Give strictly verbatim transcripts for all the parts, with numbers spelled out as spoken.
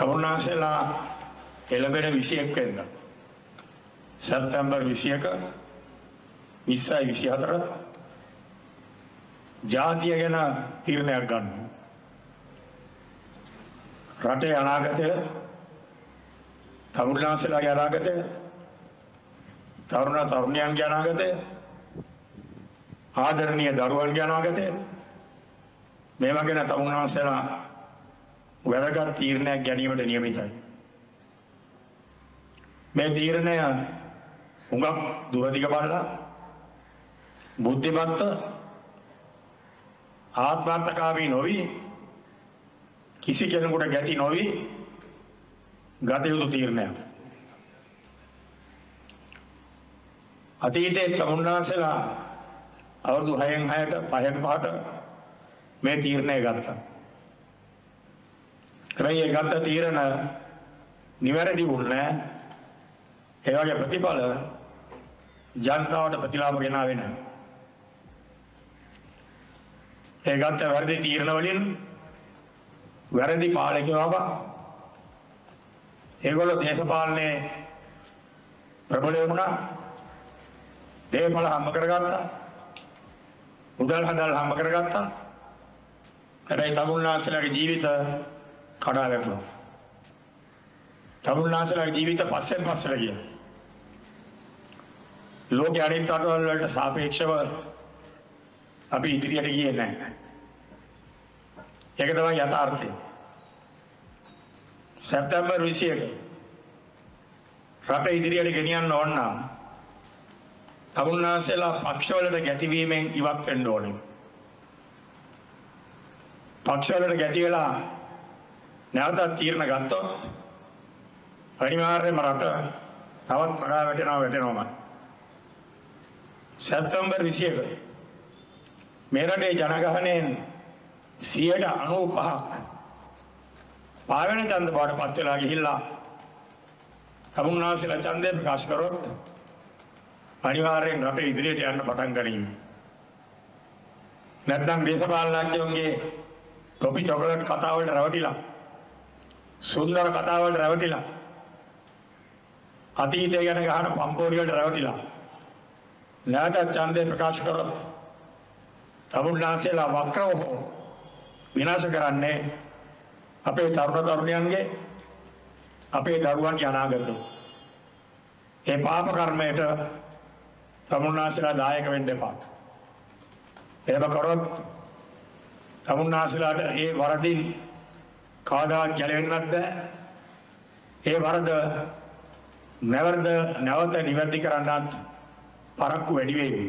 තමුන්නාසෙලා එළඹෙන විසි එක් වෙනිදා සැප්තැම්බර් විසි එක විස්සයි විසි හතර ජාතිය ගැන තීරණයක් ගන්න. රටේ අනාගතය, තමුන්නාසෙලාගේ අනාගතය, තරුණ තරුණියන්ගේ අනාගතය, ආදරණීය දරුවන්ගේ අනාගතය, මේවා ගැන තමුන්නාසෙලා වැදගත් තීරණයක් ගැනීමට නියමිතයි. මේ තීරණය හුඟක් දුරදිග බලලා බුද්ධිමත්ව ආත්මార్థකාමී නොවි කිසි කෙනෙකුට ගැති නොවි ගත යුතු තීරණයක්. අතීතයේ තමුන්නාසෙලා අවුරුදු හයෙන් හයට පහෙන් පහට මේ තීරණය ගත්තා. හැබැයි ඒ ගත්ත තීරණ නිවැරදි වුණේ නැහැ. ඒ වගේ ප්‍රතිඵල ජනතාවට ප්‍රතිලාභ ගෙනාවේ නැහැ. ඒ ගත්ත වැරදි තීරණ වලින් වැරදි පාලකයෝ ආවා. ඒගොල්ලෝ දේශපාලනයේ ප්‍රබල වුණා. දේපල හම්බ කරගත්තා. මුදල් හදල් හම්බ කරගත්තා. හැබැයි තමුන්නාසෙලාගේ ජීවිත කඩා වැටුණා. තමුන්නාසෙලාගේ ජීවිත පස්සෙන් පස්සට ගියා. ලෝකයේ අනිත් රටවල් වලට සාපේක්ෂව අපි ඉදිරියට ගියේ නැහැ. ඒක තමයි යථාර්ථය. සැප්තැම්බර් විසි එක රට ඉදිරියට ගෙනියන්න ඕන නම් තමුන්නාසෙලා පක්ෂවලට ගැතිවීමෙන් ඉවත් වෙන්න ඕනේ. පක්ෂවලට ගැති වෙලා නැවතත් තීරණ ගත්තොත් අනිවාර්යයෙන්ම රට තවත් කඩා වැටෙනවා වැටෙනවාමයි. සැප්තැම්බර් විසි එක මේ රටේ ජනගහනයෙන් සියයට අනූ පහක් පාවෙන ඡන්ද බවට පත් වෙලා ගිහිල්ලා තමුන්නාසෙලා ඡන්දය ප්‍රකාශ කරොත් අනිවාර්යෙන් රට ඉදිරියට යන්න පටන් ගනිමු. නැත්නම් දේශපාලනඥයන්ගේ කොපි චොකලට් කතා වලට රැවටිලා සුන්දර කතා වලට රැවටිලා අතීතය ගැන ගහන පම්පෝරි වලට රැවටිලා නැවතත් ඡන්දය ප්‍රකාශ කරොත් තමුන්නාසෙලා වක්‍රව විනාශ කරන්නේ අපේ තරුණ තරුණියන්ගේ අපේ දරුවන්ගේ අනාගතය. ඒ පාප කර්මයට තමුන්නාසෙලා දායක වෙන්න එපා. එහෙම කරොත් තමුන්නාසෙලාට ඒ වරදින් කවදාවත් ගැලවෙන්නත් බෑ. ඒ වරද නැවත නැවත නිවැරදි කරන්නත් පරක්කු වැඩි වෙයි.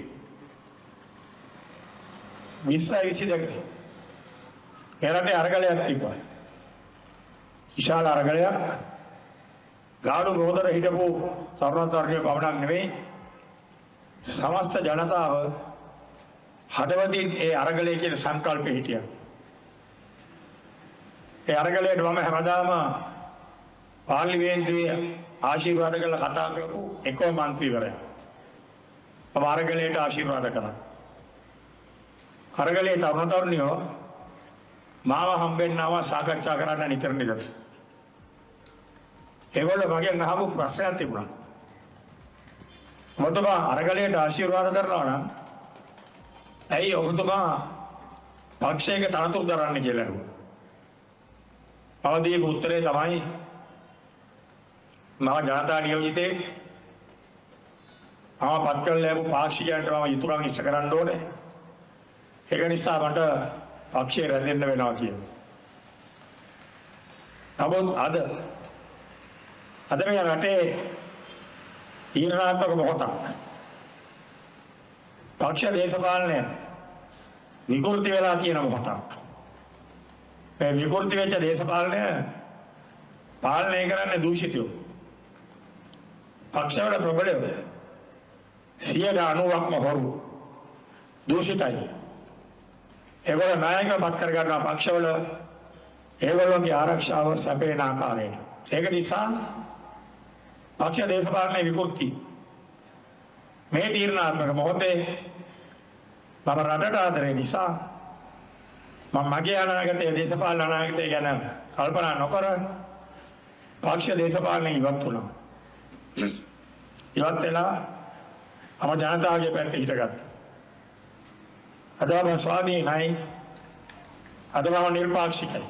විස්සයි විසි දෙක එරටේ අරගලයක් තිබ්බා. විශාල අරගලයක්. ගාඩු ගෝදර හිටපු තරුණ තරුණියෝ පමණක් නෙවෙයි සමස්ත ජනතාව හදවතින් ඒ අරගලයේ කියන සංකල්පෙ හිටියා. ඒ අරගලයට මම හැමදාම පාර්ලිමේන්තුවේ ආශිර්වාද කරලා කතා කරපු එකම මන්ත්‍රීවරයා. මම අරගලයට ආශිර්වාද කරා. අරගලයේ තරුණ තරුණියෝ මාව හම්බෙන්නව සාකච්ඡා කරන්න නිතර නිතර. ඒගොල්ලෝ මගෙන් අහපු ප්‍රශ්නයක් තිබුණා. ඔබතුමා අරගලයට ආශිර්වාද කරනවා නම් ඇයි ඔබතුමා පක්ෂයක තනතුරු දරන්නේ කියලා අහුවා. අවදීපු උත්තරේ තමයි මම ජනතා නියෝජිතේ ආ පත් කළ ලැබු පාක්ෂිකයන්ට මම යුතුයකම් ඉෂ්ට කරන්න ඕනේ. ඒක නිසා මට පක්ෂය රැඳෙන්න වෙනවා කියලා. නමුත් අද අද මේ රටේ ඊරණාත්මක මොහොතක්. පක්ෂ දේශපාලනය විකෘති වෙලා තියෙන මොහොතක්. මේ විකෘති වෙච්ච දේශපාලනය පාලනය කරන්නේ දූෂිතයෝ. පක්ෂවල ප්‍රබලයෝ සියයට අනූවක්ම හොරු දූෂිතයි. ඒගොල්ලෝ නායකපත් කර ගන්නවා පක්ෂවල ඒගොල්ලෝගේ ආරක්ෂාව සැපේන ආකාරයට. ඒක නිසා පක්ෂ දේශපාලනයේ විකෘති මේ තීරණාත්මක මොහොතේ මම රටට ආදරේ නිසා මම මගේ අනාගතයේ දේශපාලන අනාගතය ගැන කල්පනා නොකර පක්ෂ දේශපාලනය ඉවත් වුණා. ඉවත් වෙලා අම ජනතාවගේ පැත්තට හිටගත්තා. අද මම ස්වාධීනයි. අද මම නිර්පාක්ෂිකයි.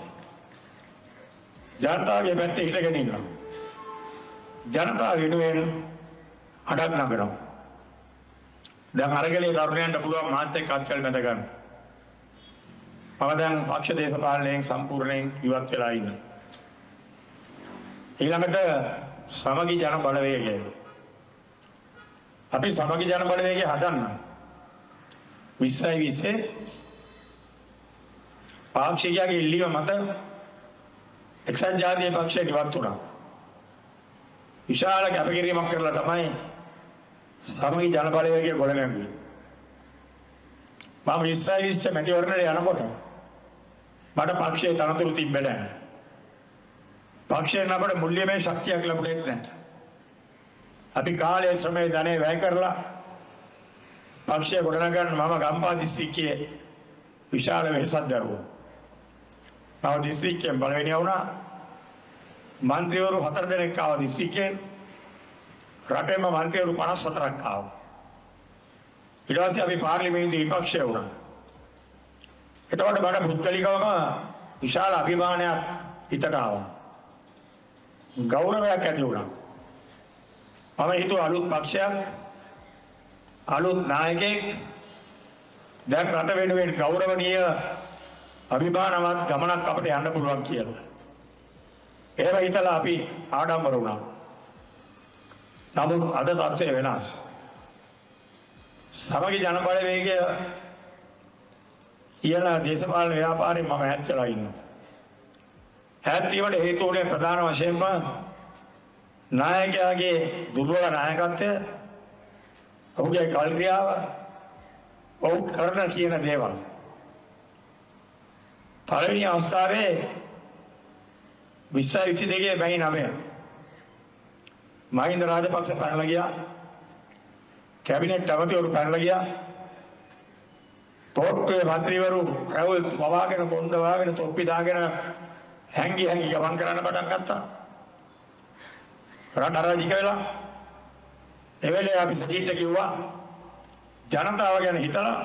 ජනතාවගේ පැත්තේ හිටගෙන ඉන්නවා. ජනතාව වෙනුවෙන් අඩක් නගනවා. දැන් අරගලේ තරුණයන්ට පුළුවන් මාත් එක්ක අත්කල් බැඳ ගන්න. මම දැන් පක්ෂ දේශපාලනයෙන් සම්පූර්ණයෙන් ඉවත් වෙලා ඉන්නවා. ඊළඟට සමගි ජන බලවේගය. අපි සමගි ජන බලවේගය හදන්න. විස්සයි විස්සේ පාක්ෂිකයාගේ ඉල්ලීම මත එක්සත් ජාතික පක්ෂය ඉවත් වුණා. විශාල කැපකිරීමක් කරලා තමයි සමගි ජන බලවේගය ගොඩනැගුවේ. මම විස්සයි විස්සේ මැතිවරණයට යනකොට මට පක්ෂයේ තනතුරු තිබ්බේ නැහැ. පක්ෂයෙන් අපට මුල්‍යමය ශක්තියක් ලැබුණේ නැහැ. අපි කාලයේ ශ්‍රමයේ ධනෙ වැය කරලා පක්ෂය ගොඩනගන්න මම ගම්පහ දිස්ත්‍රික්කයේ විශාල වෙහෙසක් දරුවා. මම දිස්ත්‍රික්කයෙන් බලවෙනිය වුණා. මන්ත්‍රීවරු හතර දෙනෙක් ආවා දිස්ත්‍රික්කයෙන්. රටේම මන්ත්‍රීවරු පනස් හතරක් ආවා. ඊට පස්සේ අපි පාර්ලිමේන්තුවේ විපක්ෂය වුණා. එතකොට මට පුද්ගලිකවම විශාල අභිමානයක් හිතට ආවා. ගෞරවයක් ඇති වුණා. මම හිතුවා අලුත් පක්ෂයක් අලුත් නායකයෙක් දැන් රට වෙනුවෙන් ගෞරවනීය අභිමානවත් ගමනක් අපිට යන්න පුළුවන් කියලා. එහෙම හිතලා අපි ආඩම්බර වුණා. නමුත් අද තත්ත්වය වෙනස්. සමගි ජන බලවේගය කියන දේශපාලන ව්‍යාපාරේ මම ඈත් වෙලා ඉන්නවා. ඈත් වීමට හේතු වුණේ ප්‍රධාන වශයෙන්ම නායකයාගේ දුර්වල නායකත්වය, ඔහුගේ කල්ක්‍රියාව, ඔහු කරන කියන දේවල්. පළවෙනි අවස්ථාවේ විස්සයි විසි දෙකේ බැයි නවය මහින්ද රාජපක්ෂ පැනලා ගියා. කැබිනට් ඇමතිවරු පැනලා ගියා. තොට්ටුවේ මන්ත්‍රීවරු රැවුල් වවාගෙන කොන්ද වවාගෙන තොප්පි දාගෙන හැංගි හැංගි ගමන් කරන්න පටන් ගත්තා. රට අරාජික වෙලා එවෙලේ අපි සජිත්ට කිව්වා ජනතාව ගැන හිතලා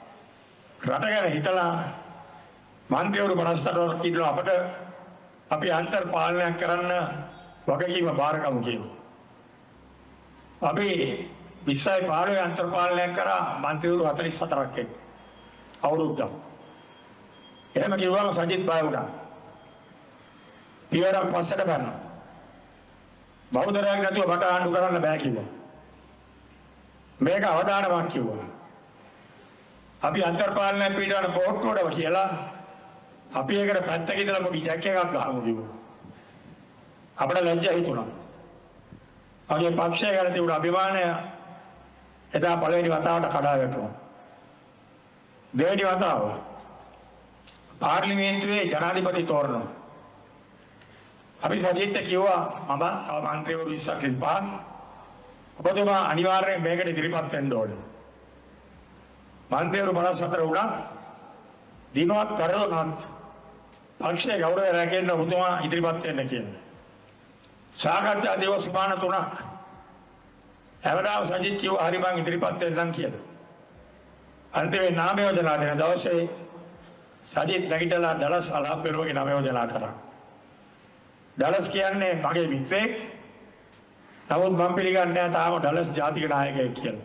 රට ගැන හිතලා මන්ත්‍රීවරු පනස් හතරක් ඉන්නවා අපට අපි අන්තර් පාලනයක් කරන්න වගකීම බාරගමු කියලා. අපි විස්සයි පාලනය අන්තර් පාලනයක් කරා මන්ත්‍රීවරු හතළිස් හතරක් එක්ක අවුරුද්දක්. එහෙම කිව්වම සජිත් බය වුණා. පියවරක් පස්සට ගන්නවා. බෞද්ධරයක් නැතුව බට ආණ්ඩු කරන්න බෑ කිව්වා. මේක අවදානමක් කිව්වා. අපි අන්තර් පාලනයක් පිටවන පොට්ටුවටම කියලා අපි ඒකට පැත්තක ඉඳලා පොඩි ජැක් එකක් ගහමු කිව්වා. අපිට ලැජ්ජා හිතුණා. අපේ පක්ෂය ගැන තිබුණ අභිමානය එදා පළවෙනි වතාවට කඩා වැටුණා. දෙවෙනි වතාව පාර්ලිමේන්තුවේ ජනාධිපති තෝරනවා. අපි සජිත්ට කිව්වා මම තව මන්ත්‍රීවරු විස්සක් ඉස්පහන් ඔබතුමා අනිවාර්යෙන් මේකට ඉදිරිපත් වෙන්න ඕනේ. මන්ත්‍රීවරු පනස් හතර වුණා. දිනවත් කරනවත් පක්ෂයේ ගෞරවය රැකෙන්න ඔබතුමා ඉදිරිපත් වෙන්න කියලා. සාකච්ඡා දිවස් සුමාන තුනක් හැමදාම සජිත් කිව්වා හරි මං ඉදිරිපත් වෙන්නම් කියලා. අන්තිමේ නාම යෝජනා දෙන දවසේ සජිත් නැගිටලා ඩලස් අලහප්පෙරුවගේ නාම යෝජනා කරා. ඩලස් කියන්නේ මගේ මිත්‍රයෙක්. නමුත් මම පිළිගන්නේ නැහැ තාම ඩලස් ජාතික නායකයෙක් කියලා.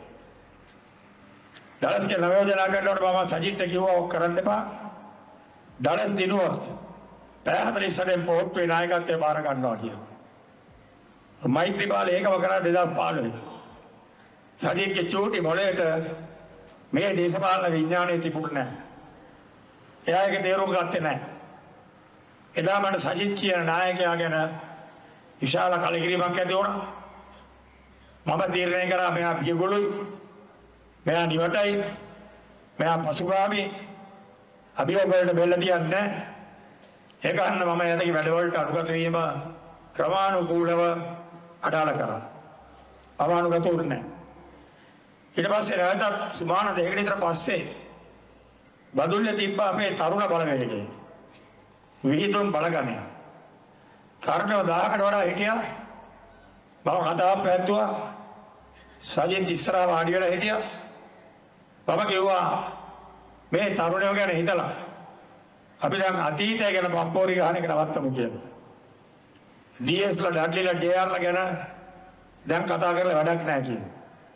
ඩලස්ගේ නාම යෝජනා කරනකොට මම සජිත්ට කිව්වා ඔක් කරන්න එපා. ඩලස් දිනුවොත් පැය හතළිස් හතෙන් පොට්ටුවේ නායකත්වය බාර ගන්නවා කියලා. මෛත්‍රීපාල ඒකම කරා දෙදාස් පහළොව. සජිත්ගේ චූටි මොළයට මේ දේශපාලන විඥානය තිබුණේ නැහැ. එයා ඒක තේරුම් ගත්තේ නැහැ. එදා මට සජිත් කියන නායකයා ගැන විශාල කලකිරීමක් ඇති වුණා. මම තීරණය කරා මෙයා පියගොළුයි, මෙයා නිවටයි, මෙයා පසුගාමී, අභියෝග වලට බෙල්ල තියන්නේ නැහැ. ඒක අන්න මම යතේ වැඩවලට අනුගත වීම ක්‍රමානුකූලව අඩාල කරා. අමානුගත වුණේ නැහැ. ඊට පස්සේ රාජත් සුමාන දෙකකට විතර පස්සේ බදුල්ලේ තිබ්බ අපේ තරුණ බලවේගය විහිදුම් බලගණය. තරුණයෝ දහයකට වඩා හිටියා. මම කතාවක් පැවැත්තුවා. සජිත් ඉස්සරහ වාඩි වෙලා හිටියා. මම කිව්වා මේ තරුණයෝ ගැන හිතලා අපි දැන් අතීතය ගැන පම්පෝරි ගහන එක නවත්තමු කියලා. ඩී එස් ලා ඩඩ්ලිලා ජේ ආර් ලා ගැන දැන් කතා කරලා වැඩක් නැහැ කියන.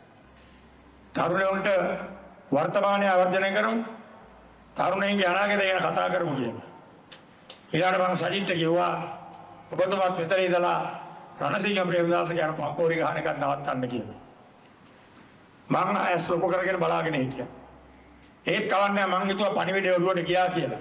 තරුණයන්ට වර්තමානය ආවර්ජනය කරමු. තරුණයින්ගේ අනාගතය ගැන කතා කරමු කියන. ඊළඟට මම සජිත්ට කිව්වා ඔබතුමාත් මෙතන ඉඳලා රණසිංහ ප්‍රේමදාස ගැන පම්පෝරි ගහන එක නවත්තන්න කියලා. මම ඇස් ලොකු කරගෙන බලාගෙන හිටියා. ඒත් කවන්නේ මම හිතුවා පණිවිඩය ඔළුවට ගියා කියලා.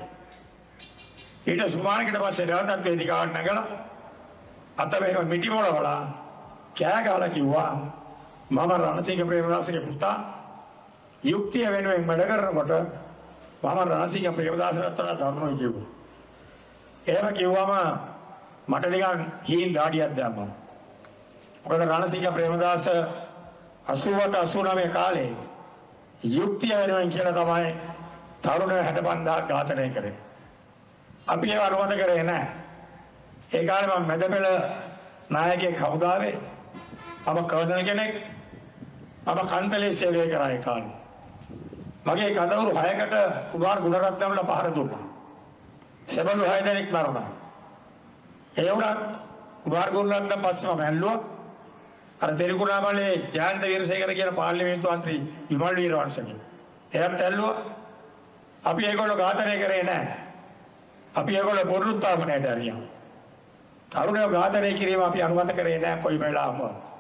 ඊට සුමානකට පස්සේ රවටත් වේදිකාවට නැගලා අත මෙහෙම මිටි මොලවලා කෑ ගහලා කිව්වා මම රණසිංහ ප්‍රේමදාසගේ පුතා යුක්තිය වෙනුවෙන් වැඩ කරනකොට මම රණසිංහ ප්‍රේමදාසට වඩා දරුණුයි කිව්වා. එහෙම කිව්වම මට නිකන් හීන් දාඩියක් දැම්මා. මොකද රණසිංහ ප්‍රේමදාස අසූ අට අසූ නවය කාලේ යුක්තිය වෙනුවෙන් කියලා තමයි තරුණ හැට පන්දාක් ඝාතනය කරේ. අපි ඒව අනුමත කරේ නැහැ. ඒ කාලේ මම මැදපෙළ නායකයෙක් හමුදාවේ මම කවදන කෙනෙක් මම කන්තලේ සේවය කරා ඒ කාලේ. මගේ කඩවුරු හයකට කුමාර ගුණරත්නම්ලා පහර දුන්නා. සෙබළු හය දෙනෙක් මරුණා. ඒ වුණත් කුමාර ගුණරත්නම් පස්සේ මම ඇල්ලුවා. අර තෙරිකුණාමලේ ජයන්ත වීරසේකර කියන පාර්ලිමේන්තු මන්ත්‍රී විමල් වීරවංශගේ. එයාට ඇල්ලුවා. අපි ඒගොල්ලෝ ඝාතනය කරේ නැහැ. අපි ඒගොල්ලෝ පොරුත්තාපනයට ඇරියා. තරුණයෝ ඝාතනය කිරීම අපි අනුමත කරේ නැහැ කොයි වෙලාවම.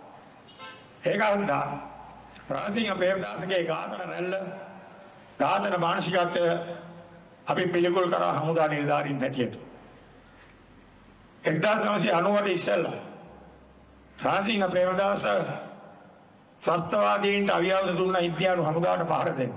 ඒක හින්දා රණසිංහ ප්‍රේමදාසගේ ඝාතන රැල්ල ඝාතන මානසිකත්වය අපි පිළිකුල් කරා හමුදා නිලධාරීන් හැටියට. එක්දාස් නවසිය අනූවට ඉස්සෙල්ලා රණසිංහ ප්‍රේමදාස ත්‍රස්තවාදීන්ට අවියවද දුන්න ඉන්දියානු හමුදාවට පහර දෙන්න.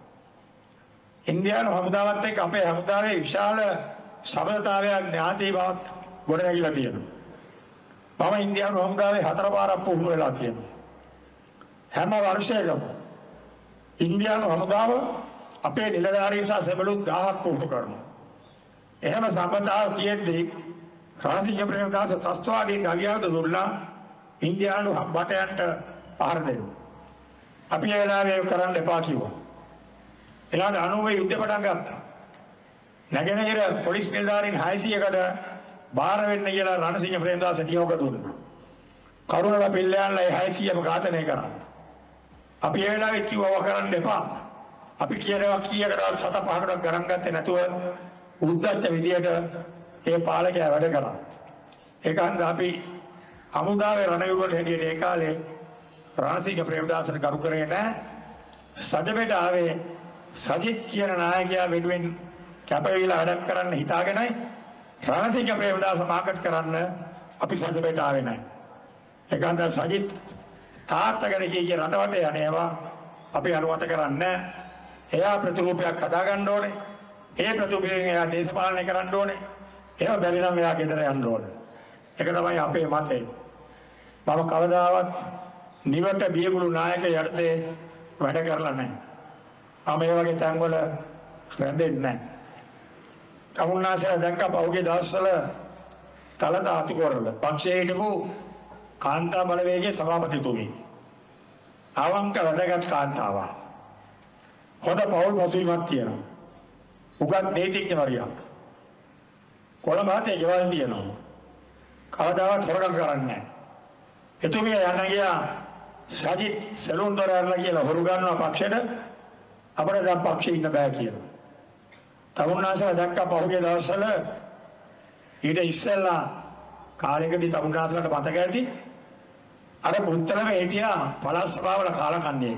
ඉන්දියානු හමුදාවත් එක්ක අපේ හමුදාවේ විශාල සබඳතාවයක් ඥාති බවක් ගොඩනැගිලා තියෙනවා. මම ඉන්දියානු හමුදාවේ හතර පාරක් පුහුණු වෙලා තියෙනවා. හැම වර්ෂයකම ඉන්දියානු හමුදාව අපේ නිලධාරීන් සහ සෙබළු දහයක් පුහුණු කරනවා. එහෙම සම්බන්ධතාව තියෙද්දී රණසිංහ ප්‍රේමදාස ත්‍රස්තවාදීන් අවියවද දුන්නා ඉන්දියානු බටයන්ට පහර දෙන්න. අපි ඒ වෙලාවේ කරන්න එපා කිව්වා. එලාට අනූවේ යුද්ධ පටන් ගත්තා. නැගෙනහිර පොලිස් නිලධාරීන් හයසීයකට බාර වෙන්න කියලා රණසිංහ ප්‍රේමදාස නියෝග දුන්නා. කරුණාල පිල්ලයන්ලා ඒ හයසීයම ඝාතනය කරා. අපි ඒ වෙලාවේ කිව්වව කරන්න එපා. අපි කියනවා කීයකට සත පහකට ගණන් ගත්තේ නැතුව උද්දච්ච විදියට ඒ පාලකයා වැඩ කරා. ඒක හන්ද අපි හමුදාවේ රණවිරුවල හැටියට ඒ කාලේ රණසිංහ ප්‍රේමදාසට ගරු කරේ නැහැ. සජබෙට ආවේ සජිත් කියන නායකයා වෙනුවෙන් කැපවිලා වැඩ කරන්න හිතාගෙනයි රණසිංහ ප්‍රේමදාස මාකට් කරන්න අපි සජබෙට ආවේ නැහැ. ඒක හන්ද සජිත් තාත්තගෙන කී රටවට යන්නේවා අපි අනුමත කරන්නේ. එයා ප්‍රතිරූපයක් හදා ගන්න ඕනේ. ඒ ප්‍රතිරූපයෙන් එයා දේශපාලනය කරන්න ඕනේ. එහෙම බැරි නම් එයා ගෙදර යන්න ඕනේ. ඒක තමයි අපේ මතය. මම කවදාවත් නිවට බියගුළු නායක යටතේ වැඩ කරලා නැහැ. මම මේ වගේ තැන්වල රැඳෙන්නේ නැහැ. තමුන්නාසලා දැක්ක පහුගිය දවස්වල තලත අතුකොරල පක්ෂයේ හිටපු කාන්තා බලවේගයේ සභාපතිතුමී. අවංක වැදගත් කාන්තාවක්. හොඳ පෞල් පසුබිමක් තියෙනවා. උගත් නීතිඥවරියක්. කොළඹ හතේ ගෙවල් තියෙනවා. කවදාවත් හොරගම් කරන්නේ නැහැ. එතුමිය යන්න ගියා සජිත් සැලුන් දොරවල්ලා කියලා හොරු ගන්නවා පක්ෂෙට. අපිට දැන් පක්ෂේ ඉන්න බෑ කියලා. තමුන්නාසලා දැක්ක පහුගිය දවස්වල ඊට ඉස්සෙල්ලා කාලෙකදී තමුන්නාසලාට මතක ඇති අර පුත්තලම හිටියා පළාත් සභාවල කාලකන්ණියෙක්.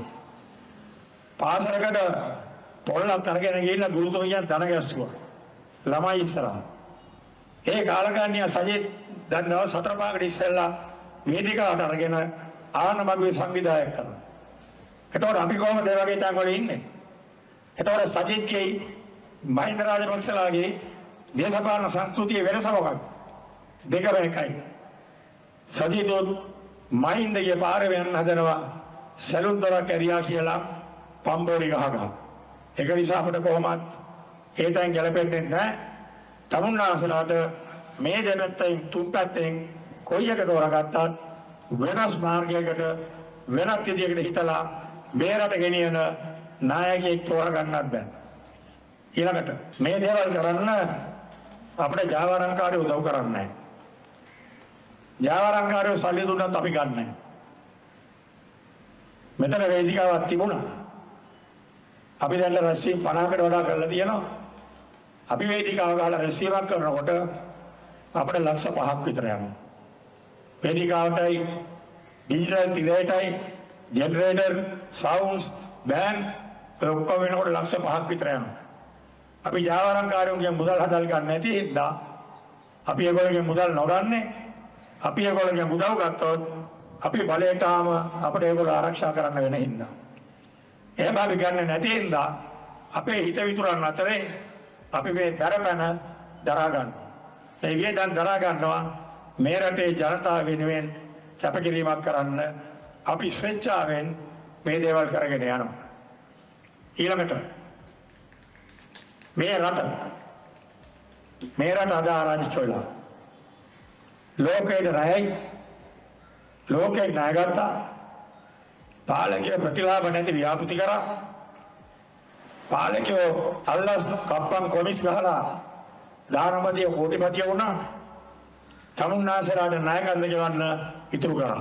පාසලකට පොල්ලක් අරගෙන ගිහිල්ලා ගුරුතුමියන් දන ගැස්සුවා. ළමයි ඉස්සරහා. ඒ කාලකන්ණිය සජිත් දැන් නව සතර පාකට ඉස්සෙල්ලා වේදිකාවට අරගෙන ආනමගුවේ සංවිධායක කරනවා. එතකොට අපි කොහොමද ඒ වගේ තැන් වල ඉන්නේ? එතකොට සජිත්ගේ මහින්ද රාජපක්ෂලාගේ දේශපාලන සංස්කෘතිය වෙනස මොකක්ද? දෙකම එකයි. සජිත් මහින්දගේ පාරේ වෙන්න හදනවා සැලුන් දොරක් ඇරියා කියලා පම්බෝරි ගහගා. ඒක නිසා අපිට කොහොමත් ඒ තැන් ගැලපෙන්නේ නැහැ. තමුන්නාසලාට මේ දෙපැත්තෙන් තුන් පැත්තෙන් කොයි එක තෝරාගත්තත් වෙනස් මාර්ගයකට වෙනත් විදියකට හිතලා මේ රට ගෙනියන නායකයෙක් තෝරගන්නත් බෑ. ඊළඟට මේ දේවල් කරන්න අපේ ජාවාරම්කාරයෝ උදව් කරන්නේ නැහැ. ජාවාරම්කාරයෝ සල්ලි දුන්නත් අපි ගන්න නැහැ. මෙතන වේදිකාවක් තිබුණා. අපි දැන් රැස්වීම් පනහකට වඩා කරලා තියෙනවා. අපි වේදිකාව ගහලා රැස්වීමක් කරනකොට අපිට ලක්ෂ පහක් විතර යනවා. වේදිකාවටයි ඩිජිටල් තිරයටයි ජෙනරේටර් සවුන්ඩ්ස් බෑන්ඩ් ඔක්කොම වෙනකොට ලක්ෂ පහක් විතර යනවා. අපි ජාවාරම්කාරයෝගේ මුදල් හදල් ගන්න නැති හින්දා අපි ඒගොල්ලෝගේ මුදල් නොගන්නේ. අපි ඒගොල්ලෝගේ මුදල් ගත්තොත් අපි බලයට ආම අපිට ඒගොල්ලෝ ආරක්ෂා කරන්න වෙන හින්දා. එහෙම අපි ගන්න නැති හින්දා අපේ හිත විතුරන් අතරේ අපි මේ දරපැන දරා ගන්නවා. ඒ වියදම් දරා ගන්නවා මේ රටේ ජනතාව වෙනුවෙන් කැපකිරීමක් කරන්න අපි ස්වේච්ඡාවෙන් මේ දේවල් කරගෙන යනවා. ඊළඟට මේ රට මේ රට අද ආරංචි වෙලා ලෝකයේ රැයි ලෝකේ නායකත්ව පාලකීය ප්‍රතිලාභ නැති ව්‍යාපෘති කරා පාලකයෝ අල්ලස් කප්පම් කොමිස් ගහලා දානමදිය කෝටිපතිය වුණා. තමුන්නාසලාට නායකත්ව ගෙවන්න ඉතුරු කරා.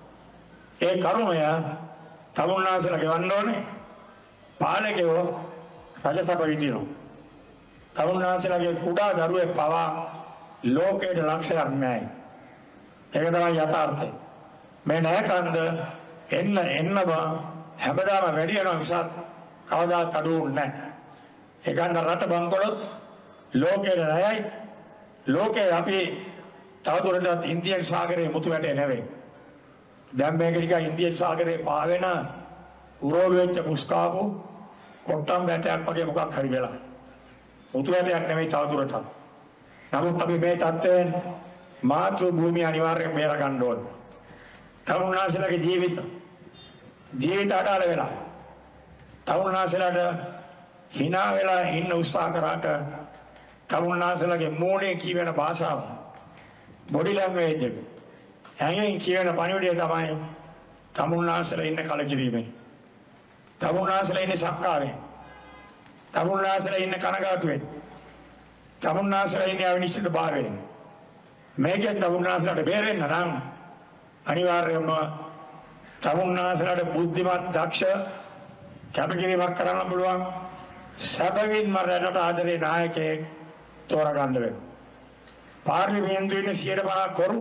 ඒ කර්මය තමුන්නාසලා ගෙවන්න ඕනේ. පාලකයෝ රජසභ විදිනවා. තමුන්නාසලාගේ කුඩා දරුවෙක් පවා ලෝකයට ලක්ෂයක් නැහැ. ඒක තමයි යථාර්ථය. මේ නායකන්ද එන්න එන්නම හැමදාම වැඩි වෙනවා මිසක් කවදාත් අඩු වෙන්නේ නැහැ. ඒකෙන් රට බංකොලොත් ලෝකේ රැයයි ලෝකේ අපි තවදුරටත් ඉන්දියන් සාගරයේ මුතු වැටේ නෙවෙයි. දැන් මේක නිකන් ඉන්දියන් සාගරයේ පාවෙන උරෝල වෙච්ච පුස්කාපු කොට්ටම් වැටයක් වගේ මොකක් හරි වෙලා. මුතු වැටයක් නෙවෙයි තවදුරටත්. නමුත් අපි මේ තත්ත්වයෙන් මාතෘ භූමිය අනිවාර්යෙන් බේර ගන්න ඕනේ. තරුණාසලගේ ජීවිත ජීවිත අඩාල වෙලා තරුණාසලට hina වෙලා ඉන්න උත්සාහ කරාට තරුණාසලගේ මූණේ කියවෙන භාෂාව බොඩි ලැන්ග්වේජ් එක හැංගෙන් කියවෙන පණිවිඩය තමයි තරුණාසල ඉන්න කලකිරීමෙන් තරුණාසල ඉන්න සක්කාරයෙන් තරුණාසල ඉන්න කනගාටුවෙන් තරුණාසල ඉන්න අවිනිශ්චිත භාවයෙන් මේකෙන් තරුණාසලට බේරෙන්න නම් අනිවාර්යයෙන්ම තමුන්නාසලට බුද්ධිමත් දක්ෂ කැපකිරීමක් කරන්න පුළුවන් සැබවින්ම රටට ආදරේ නායකයෙක් තෝරගන්න වෙනවා. පාර්ලිමේන්තුවේ සියයට පනහක් කරු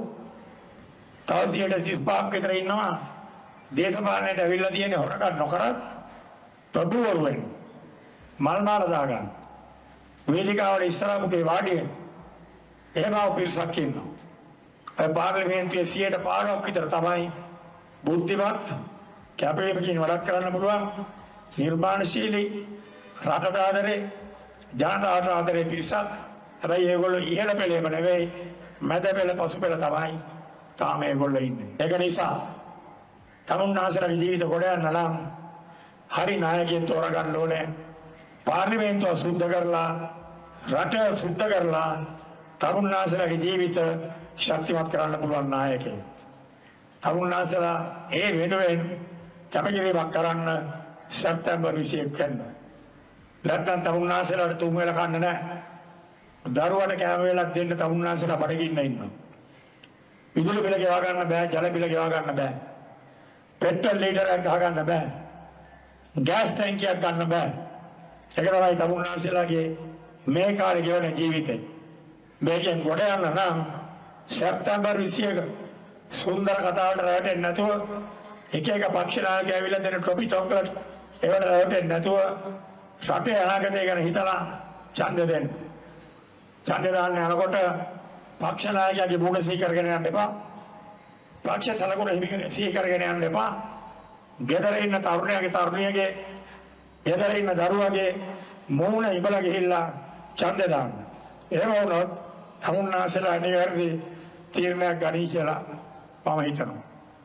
තව සියයට තිස් පහක් විතර ඉන්නවා. දේශපාලනයට ඇවිල්ලා තියෙන හොරකම් නොකරත් ප්‍රභූවරු වෙන්න. මල් මාල දාගන්න. වේදිකාවල ඉස්සරහ පුටේ වාඩි වෙන්න. එහෙම පිරිසක් ඉන්නවා. පාර්ලිමේන්තුවේ සියයට පහක් විතර තමයි බුද්ධිමත් කැපවීමකින් වැඩක් කරන්න පුළුවන් නිර්මාණශීලී රටට ආදරේ ජනතාවට ආදරේ පිරිසක්. හැබැයි ඒගොල්ලෝ ඉහළ පෙළේම නෙවෙයි මැද පෙළ පසු පෙළ තමයි තාම ඒගොල්ලෝ ඉන්නේ. ඒක නිසා තමුන්නාසලගේ ජීවිත ගොඩ යන්න නම් හරි නායකයෙක් තෝරගන්න ඕනේ. පාර්ලිමේන්තුව සුද්ධ කරලා රට සුද්ධ කරලා තමුන්නාසලගේ ජීවිත ශක්තිමත් කරන්න පුළුවන් නායකයෙක්. තමුන්නාසලා ඒ වෙනුවෙන් කැපකිරීමක් කරන්න සැප්තැම්බර් විසි එක ගන්න. නැත්නම් තමුන්නාසලාට තුන් වේල කන්න නැහැ. දරුවට කෑම වේලක් දෙන්න තමුන්නාසලා බඩගින්න ඉන්නවා. විදුලි බිල ගෙවා ගන්න බෑ, ජල බිල ගෙවා ගන්න බෑ. පෙට්‍රල් ලීටරයක් ගහ ගන්න බෑ. ගෑස් ටැංකියක් ගන්න බෑ. ඒක තමයි තමුන්නාසලාගේ මේ කාලේ ගෙවන ජීවිතේ. මේකෙන් ගොඩ යන්න නම් සැප්තැම්බර් විසි එක සුන්දර කතාවට රැවටෙන්නේ නැතුව එක එක පක්ෂ නායකයෝ ඇවිල්ලා දෙන ටොපි චොක්ලට් ඒවට රැවටෙන්නේ නැතුව රටේ අනාගතය ගැන හිතලා ඡන්ද දෙන්න. ඡන්ද දාන්න යනකොට පක්ෂ නායකයාගේ මුණ සිහි කරගෙන යන්න එපා. පක්ෂ සලකුණ සිහි කරගෙන යන්න එපා. ගෙදර ඉන්න තරුණයාගේ තරුණියගේ ගෙදර ඉන්න දරුවගේ මුණ ඉබලා ගිහිල්ලා ඡන්ද දාන්න. එහෙම වුණොත් තමුන්නාසලා අනිවාර්ය තීරණයක් ගනී කියලා මම හිතනවා.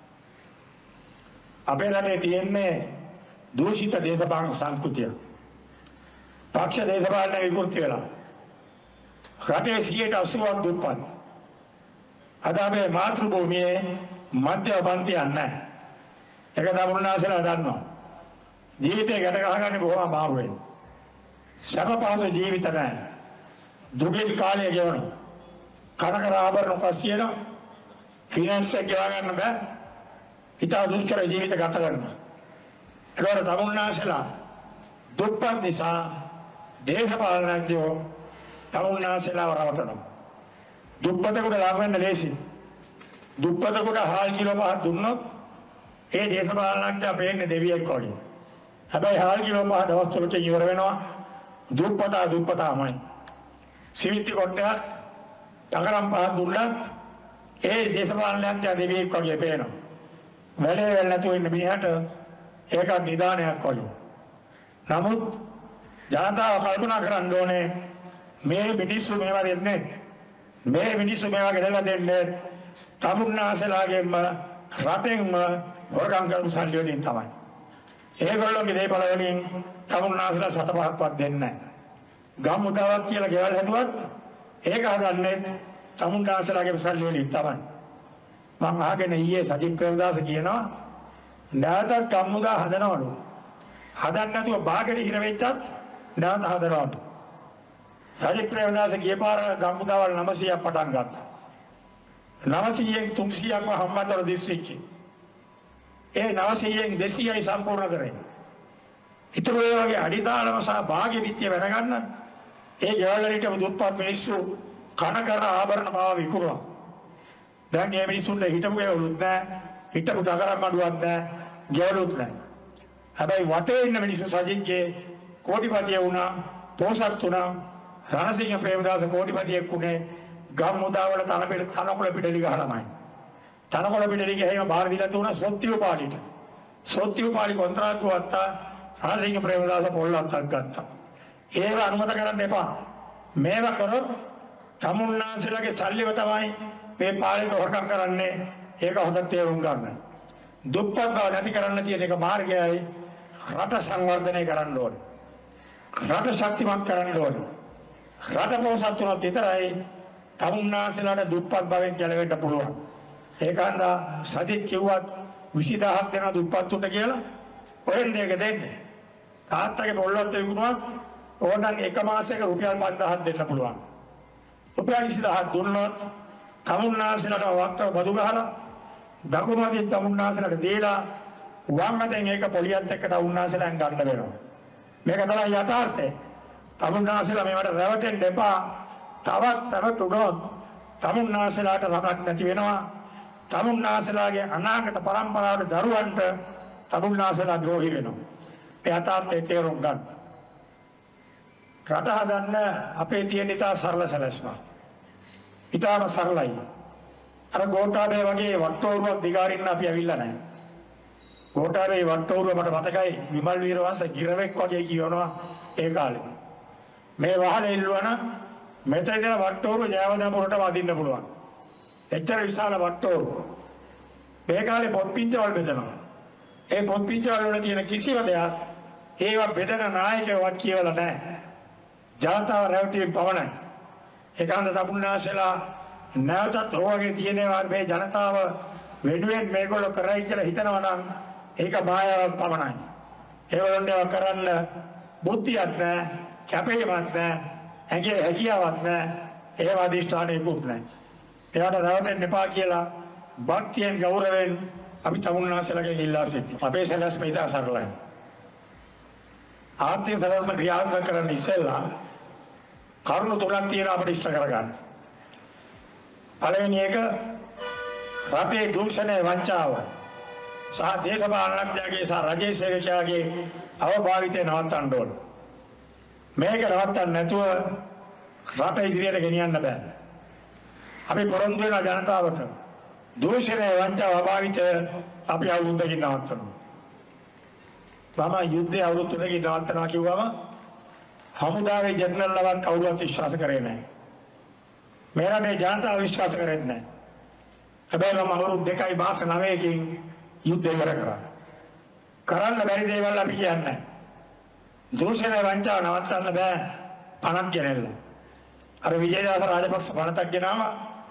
අපේ රටේ තියෙන්නේ දූෂිත දේශපාලන සංස්කෘතිය. පක්ෂ දේශපාලන විකෘති වෙලා. රටේ සියයට අසූවක් දුප්පත්. අද අපේ මාතෘ භූමියේ මධ්‍ය පන්තියක් නැහැ. ඒක තමුන්නාසලා දන්නවා. ජීවිතේ ගැට ගහගන්නේ බොහොම අමාරුවෙන්. සැප පහසු ජීවිත නැහැ. දුකින් කාලය ගෙවනවා. කනකර ආභරණ කොස්සියන ෆිනන්ස් එක ගෙවා ගන්න බෑ. ඉතා දුෂ්කර ජීවිත ගත කරනවා. ඒකවල තමුන්නාසලා දුප්පත් නිසා දේශපාලනඥයෝ තමුන්නාසලාව රවටනවා. දුප්පතෙකුට ලාභ ගන්න ලේසි. දුප්පතෙකුට හාල් කිලෝ පහක් දුන්නොත් ඒ දේශපාලනඥයා පේන්නේ දෙවියෙක් වගේ. හැබැයි හාල් කිලෝ පහ දවස් තුනකින් ඉවර වෙනවා. දුප්පතා දුප්පතාමයි. සිවිති කොටයක් තකරම් පහක් දුන්නත් ඒ දේශපාලනඥයා දෙවියෙක් වගේ පේනවා. වැඩේ වෙල නැතුව ඉන්න මිනිහට ඒක නිදානයක් වගේ. නමුත් ජනතාව කල්පනා කරන්න ඕනේ මේ මිනිස්සු මේවා දෙන්නේ මේ මිනිස්සු මේවා ගෙනලා දෙන්නේ තමුන්නාසලාගෙම රටෙන්ම හොරගම් කරපු සල්ලි වලින් තමයි. ඒගොල්ලෝගේ දේපල වලින් තමුන්නාසලා සත පහක්වත් දෙන්නේ නැහැ. ගම් උදාවක් කියලා ගෙවල් හැදුවත් ඒක හදන්නේ තමුන්නාසලාගේ සල්ලි වලින් තමයි. මම අහගෙන ඊයේ සජිත් ප්‍රේමදාස කියනවා නැවතත් ගම් උදා හදනවලු. හදන්න නැතුව බාගෙට හිර වෙච්චත් නැවත හදනවලු. සජිත් ප්‍රේමදාස ගිය පාර ගම් උදාවල් නවසීයක් පටන් ගත්තා. නවසීයෙන් තුන්සීයක්ම හම්බන්තොට දිස්ත්‍රික්කේ. ඒ නවසීයෙන් දෙසීයයි සම්පූර්ණ කරේ. ඊටු ඒ වගේ අඩිතාලම සහ භාග්‍ය විත්‍ය වෙනගන්න ඒ ගෙවල් වලට දුප්පත් මිනිස්සු කන කර ආභරණ පාව විකුණනවා. දැන් මේ මිනිස්සුන්ට හිටපු ගෙවලුත් නැහැ, හිටපු දකරම් මඩුවක් නැහැ, ගෙවලුත් නැහැ. හැබැයි වටේ ඉන්න මිනිස්සු සජිත්ගේ කෝටිපතිය වුණා, පෝසත් වුණා. රණසිංහ ප්‍රේමදාස කෝටිපතියෙක් වුණේ ගම් මුදාවල තන පිට තනකොළ පිටලි ගහලාමයි. තනකොළ පිටලි ගහේම බාර දීලා තුන සොත්තිව පාඩිට. සොත්තිව පාඩි කොන්ත්‍රාත්තුව අත්තා රණසිංහ ප්‍රේමදාස පොල්ලත්තක් ගත්තා. ඒව අනුමත කරන්න එපා. මේව කරොත් තමුන්නාන්සේලාගේ සල්ලිව තමයි මේ පාලක හොරකම් කරන්නේ. ඒක හොඳට තේරුම් ගන්න. දුප්පත් බව නැති කරන්න තියෙන එක මාර්ගයයි රට සංවර්ධනය කරන්න ඕනේ. රට ශක්තිමත් කරන්න ඕනේ. රට පොහොසත් වුණොත් විතරයි තමුන්නාන්සේලාට දුප්පත් බවෙන් ගැලවෙන්න පුළුවන්. ඒකන්ද සජිත් කිව්වත් විසිදහක් දෙනා දුප්පත් උන්ට කියලා ඔයෙන් දෙක දෙන්නේ. තාත්තගේ පොල්ලොත් විකුණුවත් ඕනනම් එක මාසයක රුපියල් පන්දාහක් දෙන්න පුළුවන්. රුපියල් විසිදහක් දුන්නොත් තමුන්නාන්සේලාට වක්තව බදු ගහලා දකුණු අතින් තමුන්නාන්සේලාට දීලා වම් අතෙන් ඒක පොලියත් එක්ක තමුන්නාන්සේලාෙන් ගන්න වෙනවා. මේක තමයි යථාර්ථය. තමුන්නාන්සේලා මේවට රැවටෙන්න එපා. තවත් රැවටුනොත් තමුන්නාන්සේලාට රටක් නැති වෙනවා. තමුන්නාන්සේලාගේ අනාගත පරම්පරාවට දරුවන්ට තමුන්නාන්සේලා ද්‍රෝහි වෙනවා. ඒ යථාර්ථය තේරුම් ගන්න. රට හදන්න අපේ තියෙන ඉතා සරල සැලැස්ම. ඉතාම සරලයි. අර ගෝඨාභය වගේ වට්ටෝරුවක් දිගාරින්න අපි ඇවිල්ලා නැහැ. ගෝඨාභය වට්ටෝරුව මට මතකයි විමල් වීරවංශ ගිරවෙක් වගේ කියනවා ඒ කාලේ. මේ වහල ඉල්ලුවන මෙතන ඉඳලා වට්ටෝරුව ජයවර්ධනපුරට වදින්න පුළුවන්. එච්චර විශාල වට්ටෝරුව. මේ කාලේ පොත් පිංචවල බෙදනවා. ඒ පොත් පිංචවල වල තියෙන කිසිම දෙයක් ඒවා බෙදන නායකයවත් කියවලා නැහැ. ජනතාව රැවටීම් පවණයි. ඒකන්ද තමුන්නාන්සේලා නැවතත් ඕවගේ තියෙනවා මේ ජනතාව වෙනුවෙන් මේගොල්ලෝ කරයි කියලා හිතනවා නම් ඒක මායාවක් පමණයි. ඒගොල්ලන්ට ඒවා කරන්න බුද්ධියක් නැහැ, කැපීමක් නැහැ, ඇගේ හැකියාවක් නැහැ, ඒව අධිෂ්ඨානයකුත් නැහැ. ඒවට රැවටෙන්න එපා කියලා භක්තියෙන් ගෞරවයෙන් අපි තමුන්නාන්සේලාගෙන් ඉල්ලා සිටිනවා. අපේ සැලැස්ම ඉතා සරලයි. ආර්ථික සැලැස්ම ක්‍රියාත්මක කරන්න ඉස්සෙල්ලා කරුණු තුනක් තියෙනවා අපිට ඉෂ්ට කරගන්න. පළවෙනි එක රටේ දූෂණය වංචාව සහ දේශපාලනඥයාගේ සහ රජයේ සේවකයාගේ අවභාවිතය නවත්තන්න ඕන. මේක නවත්තන්න නැතුව රට ඉදිරියට ගෙනියන්න බෑ. අපි පොරොන්දු වෙන ජනතාවට දූෂණය වංචාව අවභාවිතය අපි අවුරුද්දකින් නවත්තනවා. මම යුද්ධය අවුරුදු තුනකින් නවත්තනවා කිව්වම හමුදාවේ ජනරල්ලවත් කවුරුවත් විශ්වාස කරේ නැහැ. මේ රටේ ජනතාව විශ්වාස කරන්නේ නැහැ. හැබැයි මම අවුරුදු දෙකයි මාස නවයකින් යුද්ධය ඉවර කරා. කරන්න බැරි දේවල් අපි කියන්නේ. දූෂණ වංචාව නවත්තන්න බෑ පණක් ගෙනල්ල. අර විජේදාස රාජපක්ෂ පණතක් ගෙනාම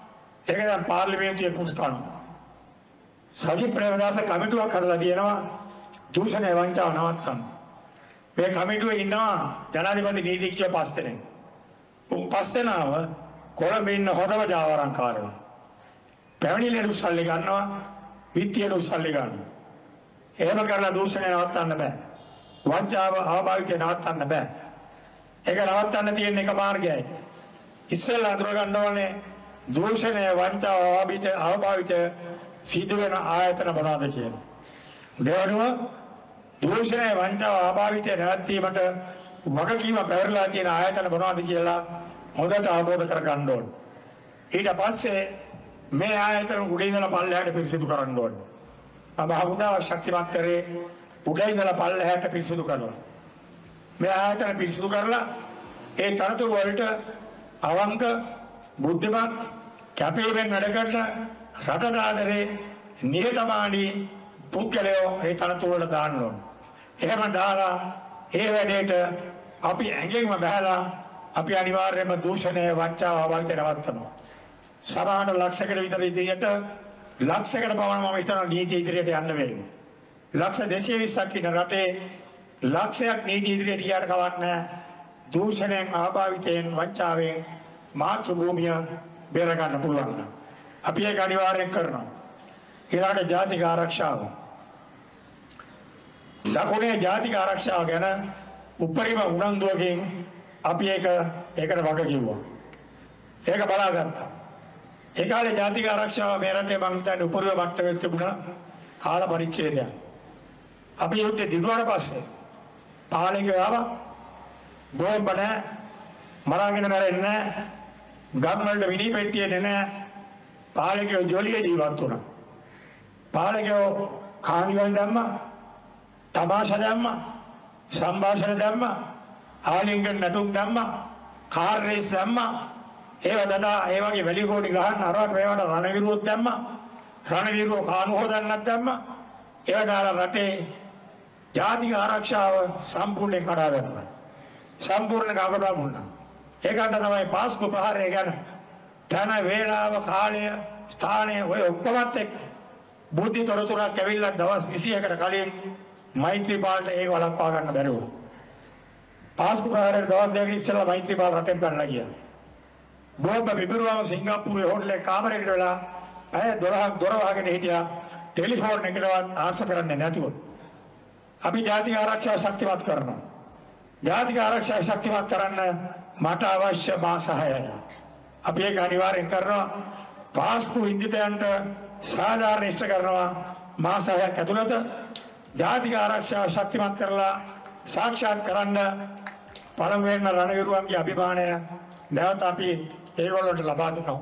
ඒක දැන් පාර්ලිමේන්තුවේ පුරුදු කරනවා. සජිත් ප්‍රේමදාස කමිටුවක් හදලා තියෙනවා දූෂණය වංචාව නවත්තන්න. මේ කමිටුවේ ඉන්නවා ජනාධිපති නීතිඥයෝ පස් දෙනෙක්. උන් පස් දෙනාම කොළඹ ඉන්න හොඳම ජාවාරම්කාරයෝ. පැමිණිල්ලේ උස්සල්ලි ගන්නවා, විත්තියේ උස්සල්ලි ගන්නවා. එහෙම කරලා දූෂණය නවත්තන්න බෑ. වංචාව ආභාවිතය නවත්තන්න බෑ. ඒක නවත්තන්න තියෙන එක මාර්ගයයි. ඉස්සෙල්ලා අඳුර ගන්න ඕනේ දූෂණය වංචාව ආභාවිතය ආභාවිතය සිදු වෙන ආයතන මොනවාද කියලා. දෙවනුව දූෂණය වංචාව ආභාවිතය නැවැත්වීමට වගකීම පැවරලා තියෙන ආයතන මොනවාද කියලා හොඳට අවබෝධ කරගන්න ඕනේ. ඊට පස්සේ මේ ආයතන උඩින් ඉඳලා පල්ලෙහාට පිරිසිදු කරන්න ඕනේ. මම හමුදාව ශක්තිමත් කරේ උඩින් ඉඳලා පල්ලෙහාට පිරිසිදු කරනවා. මේ ආයතන පිරිසිදු කරලා ඒ තනතුරු වලට අවංක බුද්ධිමත් කැපීමෙන් වැඩ කරන රටට ආදරේ නිහතමානී පුද්ගලයෝ ඒ තනතුරු වලට දාන්න ඕනේ. එහෙම දාලා ඒ වැඩේට අපි ඇඟෙන්ම බහලා අපි අනිවාර්යයෙන්ම දූෂණය වංචාව ආභාවිතය නවත්තනවා. සමාන ලක්ෂයකට විතර ඉදිරියට ලක්ෂයකට පමණ මම හිතනවා නීති ඉදිරියට යන්න වෙන්නේ. ලක්ෂ දෙසිය විස්සක් ඉන්න රටේ ලක්ෂයක් නීති ඉදිරියට ගියාට කවක් නැහැ. දූෂණයෙන් ආභාවිතයෙන් වංචාවෙන් මාතෘ භූමිය බේර ගන්න පුළුවන්. අපි ඒක අනිවාර්යෙන් කරනවා. ඊළඟට ජාතික ආරක්ෂාව. ලකුණේ ජාතික ආරක්ෂාව ගැන උපරිම උනන්දුවකින් අපි ඒක ඒකට වග කිව්වා. ඒක බලාගත්තා. ඒ කාලේ ජාතික ආරක්ෂාව මේ රටේ මං හිතන්නේ උපරිම මට්ටමේ තිබුණා කාල පරිච්ඡේදයක්. අපි යුද්ධේ දිනුවාට පස්සේ පාලකයෝ ආවා බෝම්බ නැහැ මරාගෙන මැරෙන්නේ නැහැ ගම් වලට මිනි පෙට්ටියේ නැහැ පාලකයෝ ජොලිය ජීවත් වුණා. පාලකයෝ කානිවල් දැම්මා තමාෂා දැම්මා සංഭാෂණ දැම්මා ආලිංගන නැටුම් දැම්මා කාර් රේස් දැම්මා ඒව දදා ඒ වගේ වැලි කෝඩි ගහන්න අරවට මේවට රණවිරුවත් දැම්මා රණවිරුව කානු හොදන්නත් දැම්මා ඒව දාලා රටේ ජාතික ආරක්ෂාව සම්පූර්ණයෙන් කඩා වැටුණා. සම්පූර්ණ කඩා වුණා. ඒකට තමයි පාස්කු ප්‍රහාරය ගැන තන වේලාව කාලය ස්ථානය ඔය ඔක්කොමත් එක්ක බුද්ධි තොරතුරක් ඇවිල්ලා දවස් විසියකට කලින් මෛත්‍රීපාලට ඒක වළක්වා ගන්න බැරි වුණා. පාස්කු ප්‍රහාරයට දවස් දෙකක් ඉස්සෙල්ලා මෛත්‍රීපාල රටෙන් ගන්නලා ගියා. බෝම්බ පිපිරුවම සිංගප්පූරුවේ හෝටලේ කාමරයකට වෙලා අය දොරහක් දොර වහගෙන හිටියා ටෙලිෆෝන් එකකවත් ආන්සර් කරන්නේ නැතුව. අපි ජාතික ආරක්ෂාව ශක්තිමත් කරනවා. ජාතික ආරක්ෂාව ශක්තිමත් කරන්න මට අවශ්‍ය මාස හයයි. අපි ඒක අනිවාර්යෙන් කරනවා. පාස්කු ඉන්දිතයන්ට සාධාරණ ඉෂ්ට කරනවා මාස හයක් ඇතුළත ජාතික ආරක්ෂාව ශක්තිමත් කරලා සාක්ෂාත් කරන්න පළමුවෙන්ම රණවිරුවන්ගේ අභිමානය නැවත අපි ඒගොල්ලන්ට ලබා දෙනවා.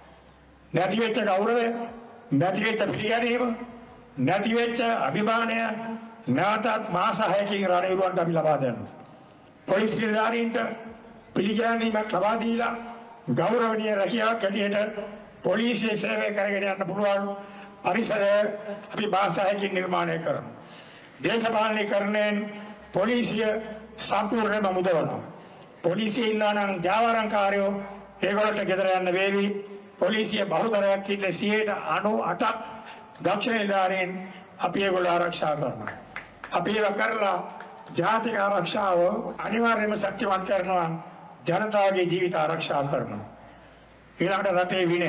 නැති වෙච්ච ගෞරවය, නැති වෙච්ච පිළිගැනීම, නැති වෙච්ච අභිමානය නැවතත් මාස හයකින් රණවිරුවන්ට අපි ලබා දෙනවා. පොලිස් නිලධාරීන්ට පිළිගැනීමක් ලබා දීලා ගෞරවනීය රැකියාවක් ඇටියට පොලිසිය සේවය කරගෙන යන්න පුළුවන් පරිසරය අපි මාස හයකින් නිර්මාණය කරනවා. දේශපාලනීකරණයෙන් පොලිසිය සම්පූර්ණයෙන්ම මුදවනවා. පොලිසිය ඉන්නා නම් ජාවාරම්කාරයෝ ඒගොල්ලන්ට ගෙදර යන්න වේවි. පොලිසිය බහුතරයක් ඉන්නේ සියයට අනූ අටක් දක්ෂ නිලධාරීන් අපි ඒගොල්ලෝ ආරක්ෂා කරනවා. අපි ඒක කරලා ජාතික ආරක්ෂාව අනිවාර්යයෙන්ම ශක්තිමත් කරනවා. ජනතාවගේ ජීවිත ආරක්ෂා කරනවා. ඊළඟට රටේ විනය.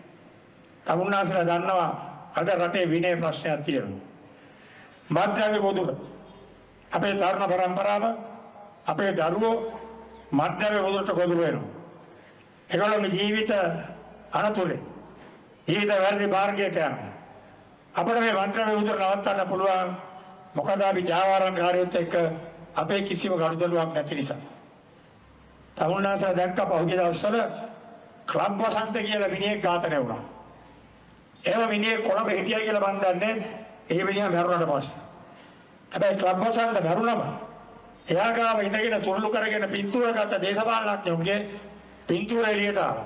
තමුන්නාසලා දන්නවා අද රටේ විනය ප්‍රශ්නයක් තියෙනවා. මද්ද්‍රව්‍ය පොදුර. අපේ තරුණ පරම්පරාව අපේ දරුවෝ මද්ද්‍රව්‍ය පොදුරට ගොදුරු වෙනවා. ඒගොල්ලෝගේ ජීවිත අනතුරේ ජීවිත වැරදි මාර්ගයට යනවා. අපිට මේ මද්ද්‍රව්‍ය පොදුර නවත්තන්න පුළුවන්. මොකද අපි ජාවාරම්කාරයොත් එක්ක අපේ කිසිම ගනුදෙනුවක් නැති නිසා. තමුන්නාසලා දැක්ක පහුගිය දවස්වල ක්ලබ් වසන්ත කියලා මිනිහෙක් ඝාතනය වුණා. ඒව මිනිහෙක් කොළඹ හිටියා කියලා මන් දන්නේ. ඒ මිනිහා මැරුණාට පස්සේ. හැබැයි ක්ලබ් වසන්ත මැරුණම එයා ගාව ඉඳගෙන තුරුළු කරගෙන පින්තූර ගත්ත දේශපාලනඥයෝගේ පින්තූර එළියට ආවා.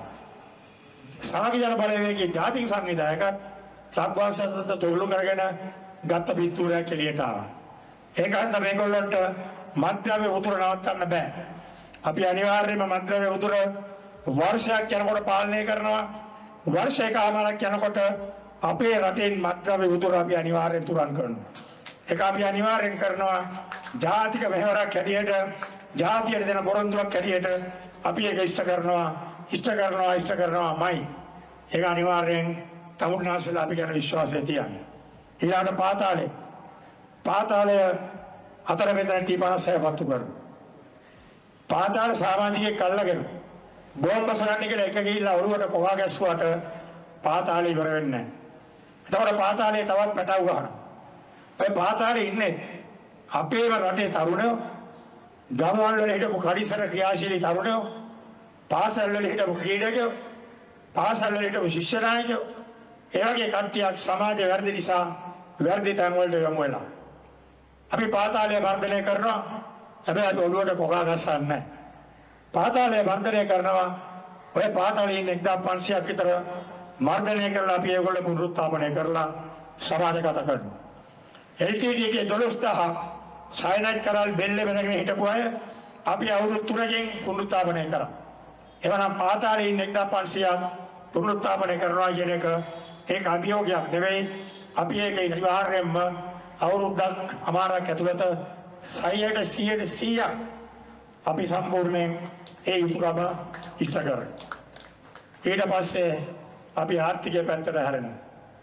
සමාජ ජන බලවේගයේ ජාතික සංවිධායක ක්ලබ් වසන්ත තුරුළු කරගෙන ගත්ත පින්තූරයක් එළියට ආවා. ඒකත් මේගොල්ලන්ට මද්ද්‍රව්‍ය උතුර නවත්තන්න බෑ. අපි අනිවාර්යයෙන්ම මද්ද්‍රව්‍ය උතුර වර්ෂයක් යනකොට පාලනය කරනවා. වර්ෂයකමාරක් යනකොට අපේ රටෙන් මත්ද්‍රව්‍ය උදුර අපි අනිවාර්යෙන් තුරන් කරනවා. ඒක අපි අනිවාර්යෙන් කරනවා ජාතික මෙහෙවරක් හැටියට, ජාතියට දෙන පොරොන්දුවක් හැටියට අපි ඒක ඉෂ්ට කරනවා, ඉෂ්ට කරනවා, ඉෂ්ට කරනවාමයි. ඒක අනිවාර්යෙන් තමුන්නාසලා අපි ගැන විශ්වාසය තියන්නේ. ඊළඟට පාතාලේ. පාතාලය අතර මෙතන ටී පනස්සය පත්තු කරනවා. පාතාල සාමාජිකයෙක් අල්ලගෙන බෝම්බ සරන්නේ කියලා එක ගිහිල්ලා ඔළුවට කොහා ගැස්සුවට පාතාලේ ඉවර වෙන්නේ නැහැ. එතකොට පාතාලේ තවත් පැටව ගහනවා. ඔය පාතාලේ ඉන්නේ අපේම රටේ තරුණයෝ, ගමවල වල හිටපු කඩිසර ක්‍රියාශීලී තරුණයෝ, පාසල් වල හිටපු ක්‍රීඩකයෝ, පාසල් වල හිටපු ශිෂ්‍ය නායකයෝ, ඒ වගේ කට්ටියක් සමාජයේ වැරදි නිසා වැරදි තැන් වලට යොමු වෙලා. අපි පාතාලය වර්ධනය කරනවා. හැබැයි අපි ඔළුවට කොහා ගස්සන්නේ නැහැ. පාතාලය වර්ධනය කරනවා. ඔය පාතාලේ ඉන්න එක්දාස් පන්සියයක් විතර මර්ධනය කරලා අපි ඒගොල්ලෝ පුනරුත්ථාපනය කරලා සමාජගත කරනවා. එල් ටී ටී එකේ දොළොස් දහසක් සයනයිඩ් කරල් බෙල්ලේ වෙනගෙන හිටපු අය අපි අවුරුදු තුනකින් පුනරුත්ථාපනය කරා. එවනම් පාතාලේ ඉන්න එක්දාස් පන්සියයක් පුනරුත්ථාපනය කරනවා කියන එක ඒක අභියෝගයක් නෙවෙයි. අපි ඒක අනිවාර්යයෙන්ම අවුරුද්දක් අමාරක් ඇතුළත සයයට සියයට සීයක් අපි සම්පූර්ණයෙන් ඒ යුතුකම ඉෂ්ට කරනවා. ඊට පස්සේ අපි ආර්ථිකය පැත්තට හැරෙනවා.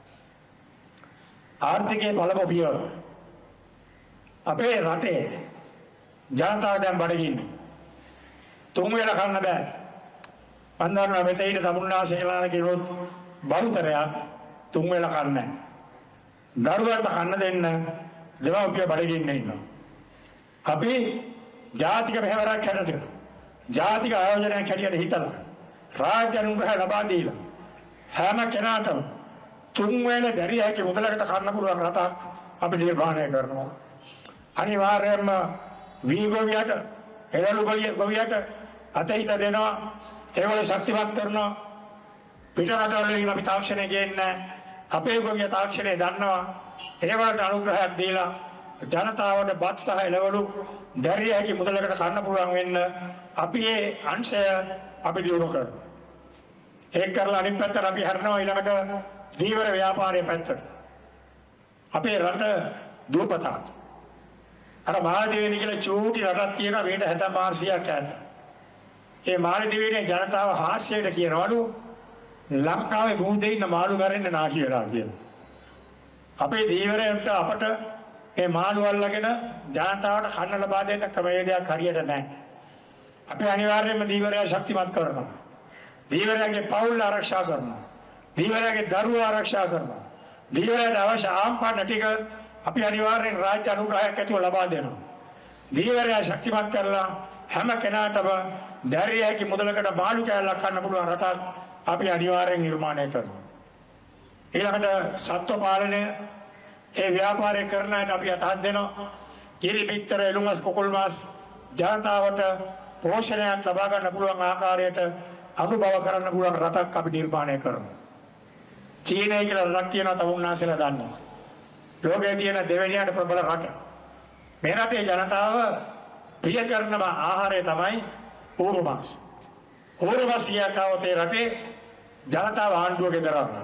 ආර්ථිකයේ බලපු පියවර අපේ රටේ ජනතාව දැන් බඩගින්නේ. තුන් වේල කන්න බෑ. මම දන්නවා මෙතන තමුන්නාසේලාන කිව්වොත් බරුතරයක් තුන් වේල කන්නේ නැහැ. දරුවන්ට කන්න දෙන්න දෙමව්පිය බඩගින්නේ ඉන්නවා. අපි ජාතික මෙහෙවරක් හැටියට, ජාතික ආයෝජනයක් හැටියට හිතලා රාජ්‍ය අනුග්‍රහය ලබා දීලා හැම කෙනාටම තුන් වේල දැරිය හැකි මුදලකට කන්න පුළුවන් රටක් අපි නිර්මාණය කරනවා. අනිවාර්යයෙන්ම වී ගොවියට, එළවලු ගොවියට අතහිත දෙනවා. ඒගොල්ලෝ ශක්තිමත් කරනවා. පිට රටවලින් අපි තාක්ෂණය ගේන්නේ අපේ ගොවිය තාක්ෂණය දන්නවා. ඒවට අනුග්‍රහයක් දීලා ජනතාවට බත් සහ එළවලු දැරිය හැකි මුදලකට කන්න පුළුවන් වෙන්න අපි ඒ අංශය අපි දියුණු කරනවා. ඒක කරලා අනිත් පැත්තට අපි හරනවා ඊළඟට දීවර ව්‍යාපාරයේ පැත්තට. අපේ රට දුපතක්. අර මාළදිවයිනේ කියලා චූටි රටක් තියෙනවා මේට හැතැම් මාර්සියක් ඈත. ඒ මාළදිවයිනේ ජනතාව හාස්‍යයට කියනවලු ලංකාවේ මුහුදේ ඉන්න මාළු මැරෙන්න නාකි වෙලා කියලා. අපේ දීවරයන්ට අපට මේ මාළු අල්ලගෙන ජනතාවට කන්න ලබා දෙන්න ක්‍රමවේදයක් හරියට නැහැ. අපි අනිවාර්යයෙන්ම දීවරයා ශක්තිමත් කරනවා. දීවරයාගේ පවුල් ආරක්ෂා කරනවා. දීවරයාගේ දරුවෝ ආරක්ෂා කරනවා. දීවරයාට අවශ්‍ය ආම්පාන ටික අපි අනිවාර්යෙන් රාජ්‍ය අනුග්‍රහයක් ඇතුව ලබා දෙනවා. දීවරයා ශක්තිමත් කරලා හැම කෙනාටම දැරිය හැකි මුදලකට මාළු කෑල්ලක් ගන්න පුළුවන් රටක් අපි අනිවාර්යෙන් නිර්මාණය කරනවා. ඊළඟට සත්ව පාලනය ඒ ව්‍යාපාරය කරන අයට අපි අතහත් දෙනවා. කිරි පිටර එළුමස් කුකුල් මාස් ජනතාවට පෝෂණයක් ලබා ගන්න පුළුවන් ආකාරයට අනුභව කරන්න පුළුවන් රටක් අපි නිර්මාණය කරනවා. චීනය කියලා රටක් තියෙනවා තමුන්නාසෙලා දන්නවා. ලෝකයේ තියෙන දෙවෙනියට ප්‍රබල රට. මේ රටේ ජනතාව ප්‍රිය කරන ආහාරය තමයි ඌරු මාස්. ඌරු මාස් කියකවත රටේ ජනතාව ආණ්ඩුව ගෙදරනවා.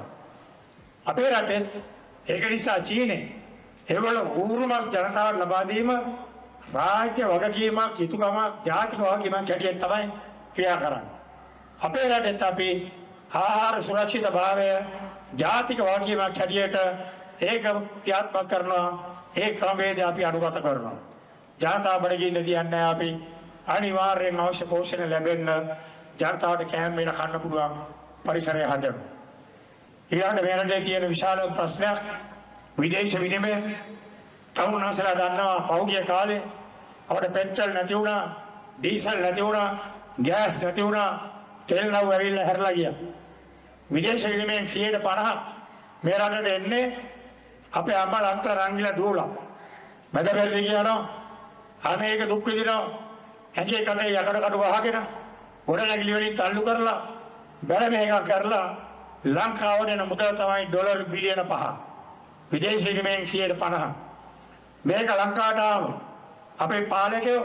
අපේ රටේ ඒක නිසා චීනේ ඒගොල්ලෝ ඌරු මාස් ජනතාවට ලබා දීම රාජ්‍ය වගකීමක්, යුතුයකමක්, ජාතික වගකීමක් හැටියට තමයි ක්‍රියා කරන්නේ. අපේ රටෙත් අපි ආහාර සුරක්ෂිතභාවය ජාතික වගකීමක් හැටියට ඒක ක්‍රියාත්මක කරනවා. ඒ ක්‍රමවේදය අපි අනුගත කරනවා. ජනතාව බඩගින්න දියන්නේ අපි අනිවාර්යෙන් අවශ්‍ය පෝෂණය ලැබෙන්න ජනතාවට කෑම වේල කන්න පුළුවන් පරිසරය හදනවා. ඊළඟ මේ රටේ තියෙන විශාල ප්‍රශ්නයක් විදේශ විනිමය. තමුන්නාසලා දන්නවා පහුගිය කාලේ අපිට පෙට්‍රල් නැති වුණා, ඩීසල් නැති වුණා, ගෑස් නැති වුණා, තෙල් නැව ඇවිල්ලා හැරලා ගියා. විදේශ විනිමයෙන් සියයට පනහක් මේ රටට එන්නේ අපේ අම්මලා අක්කලා රංගිලා දුවලා. මැද පෙරේ කියනවා අනේක දුක් විඳිනවා. ඇඟේ කටේ යකඩ කඩු වහගෙන ගොඩනැගිලි වලින් තල්ලු කරලා බැල මේකක් කරලා ලංකාවට එන මුදල තමයි ඩොලර් බිලියන පහ. විදේශ විනිමයෙන් සියයට පනහක්. මේක ලංකාවට ආව අපේ පාලකයෝ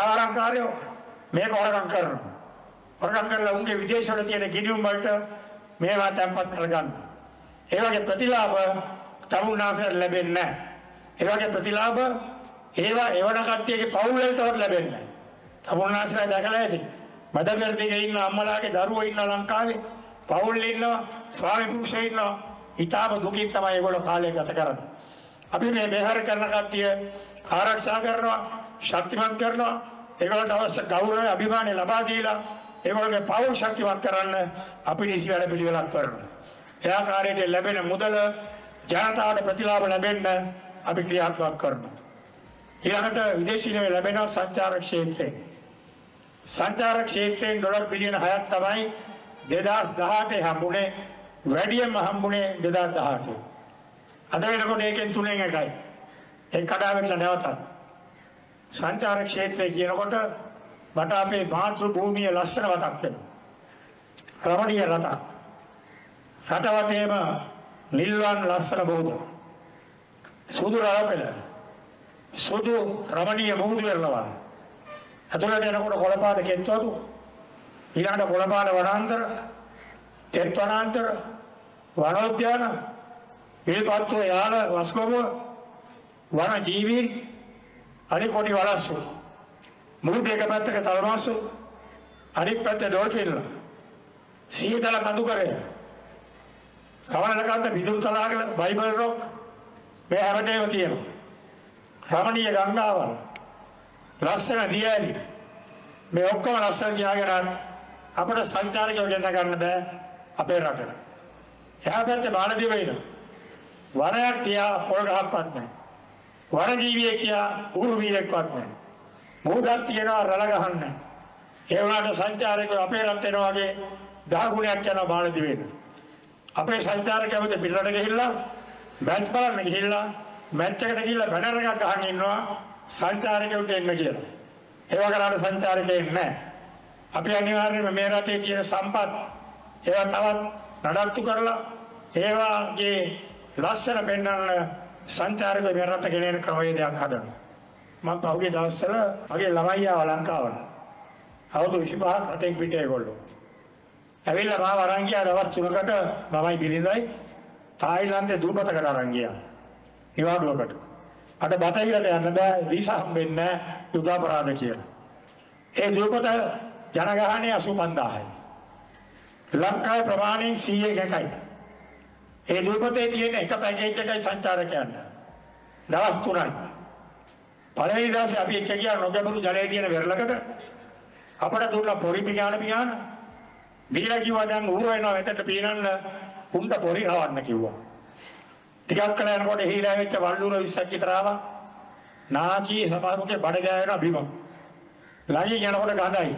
ජාවාරම්කාරයෝ මේක හොරගම් කරනවා. හොරගම් කරලා උන්ගේ විදේශ වල තියෙන ගිණුම් වලට මේවා තැන්පත් කරගන්න. ඒ වගේ ප්‍රතිලාභ තමුන්නාසයට ලැබෙන්නේ නැහැ. ඒ වගේ ප්‍රතිලාභ ඒවා එවන කට්ටියගේ පවුල් වලටවත් ලැබෙන්නේ නැහැ. තමුන්නාසලා දැකලා ඇති. මඩබෙරදිගේ ඉන්න අම්මලාගේ දරුවෝ ඉන්න ලංකාවේ පවුල් ඉන්නවා, ස්වාමි පුරුෂයෝ ඉන්නවා. ඊටාම දුකින් තමයි ඒගොල්ලෝ කාලය ගත කරන්නේ. අපි මේ මෙහෙර කරන කට්ටිය ආරක්ෂා කරනවා, ශක්තිමත් කරනවා. ඒගොල්ලන්ට අවශ්‍ය ගෞරවය, අභිමානය ලබා දීලා ඒගොල්ලෝගේ පවුල් ශක්තිමත් කරන්න අපි නිසි වැඩ පිළිවෙලක් කරනවා. ඒ ආකාරයට ලැබෙන මුදල ජනතාවට ප්‍රතිලාභ ලැබෙන්න අපි ක්‍රියාත්මක කරනවා. ඊළඟට විදේශීය ලැබෙන සංචාර ක්ෂේත්‍රයේ සංචාර ක්ෂේත්‍රයෙන් ඩොලර් බිලියන හයක් තමයි දෙදාස් දහඅටේ හම්බුනේ. වැඩියෙන්ම හම්බුනේ දෙදාස් දහඅටේ. අද වෙනකොට ඒකෙන් තුනෙන් එකයි. ඒක කඩාවැටලා නැවතත්. සංචාර ක්ෂේත්‍රය කියනකොට මට අපේ මාතෘ භූමිය ලස්සන වතක් වෙනවා. රමණීය රටක්. රටවටේම නිල්වන් ලස්සන බෝධ. සුදු රළපෙළ. සුදු රමණීය මුහුදු වෙරළවල්. අතුලට යනකොට කොළපාද කෙන්චවතු. ඊළඟට කොළපාද වනාන්තර, තෙත් වනාන්තර, වනෝද්‍යාන, පිළිපත්තු යාල වස්කොම, වන ජීවීන්, අනිකොටි වලස්සු. මුහුද එක පැත්තක තලමස්සු, අනිත් පැත්තේ ඩොල්ෆින්ල. සීතල කඳුකරය. සවනලකාන්ත විදුලි තලාගල, බයිබල් රොක් මේ හැමදේම තියෙනවා. රමණීය ගංගාවල්, ලස්සන දියැලි මේ ඔක්කොම ලස්සන තියාගෙන අපිට සංචාරකයෝ ගෙන්න ගන්න බෑ අපේ රටට. එහා පැත්තේ මාළදීව ඉන්න. වනයක් තියා පොල් ගහක්වත් නැහැ. වන ජීවියෙක් තියා උරු වීයෙක්වත් නැහැ. මුහුදක් තියනවා රළ ගහන්නේ. ඒ වුණාට සංචාරකයෝ අපේ රට එනවා වගේ දහ ගුණයක් යනවා මාළදීවෙන්. අපේ සංචාරකයෝ පිටරට ගිහිල්ලා මැච් බලන්න ගිහිල්ලා මැච් එකට ගිහිල්ලා බැනර් එකක් ගහන් ඉන්නවා සංචාරකයන්ට එන්න කියලා. ඒවා කරාට සංචාරකයෙක් නැහැ. අපි අනිවාර්යයෙන්ම මේ රටේ තියෙන සම්පත් ඒවා තවත් නඩත්තු කරලා ඒවාගේ ලස්සන පෙන්වන්න සංචාරකයෝ මේ රට ගෙනෙන ක්‍රමවේදයක් හදනවා. මම පහුගිය දවස්වල මගේ ළමයි ආව ලංකාවට. අවුරුදු විසිපහක් රටෙන් පිට ඒගොල්ලෝ. ඇවිල්ලා මාව අරන් ගියා දවස් තුනකට මමයි බිරිඳයි තායිලන්තේ දුපතකට අරන් ගියා. නිවාඩුවකට. අද බටහිරට යන්න බෑ වීසා හම්බෙන්නේ නැහැ යුද අපරාධ කියලා. ඒ දුපත ජනගහනය අසූ පන්දාහයි. ලංකාවේ ප්‍රමාණයෙන් සීයෙන් එකයි. ඒ දුපතේ තියෙන එක පැකේජ් එකයි සංචාරකයන්ට. දවස් තුනයි. පළවෙනි දවසේ අපි එක්ක ගියා නොගැඹුරු ජලයේ තියෙන වෙරළකට. අපට දුන්න පොරි පියාන පියාන. බීලා කිව්වා දැන් ඌර වෙනවා මෙතනට පීනන්න උන්ට පොරි හවන්න කිව්වා. ටිකක් කල යනකොට හීලා වෙච්ච වල්ලුර විස්සක් විතර ආවා. නාකී සමහරුගේ බඩ ගෑවෙන බිම. ළඟින් යනකොට ගඳයි.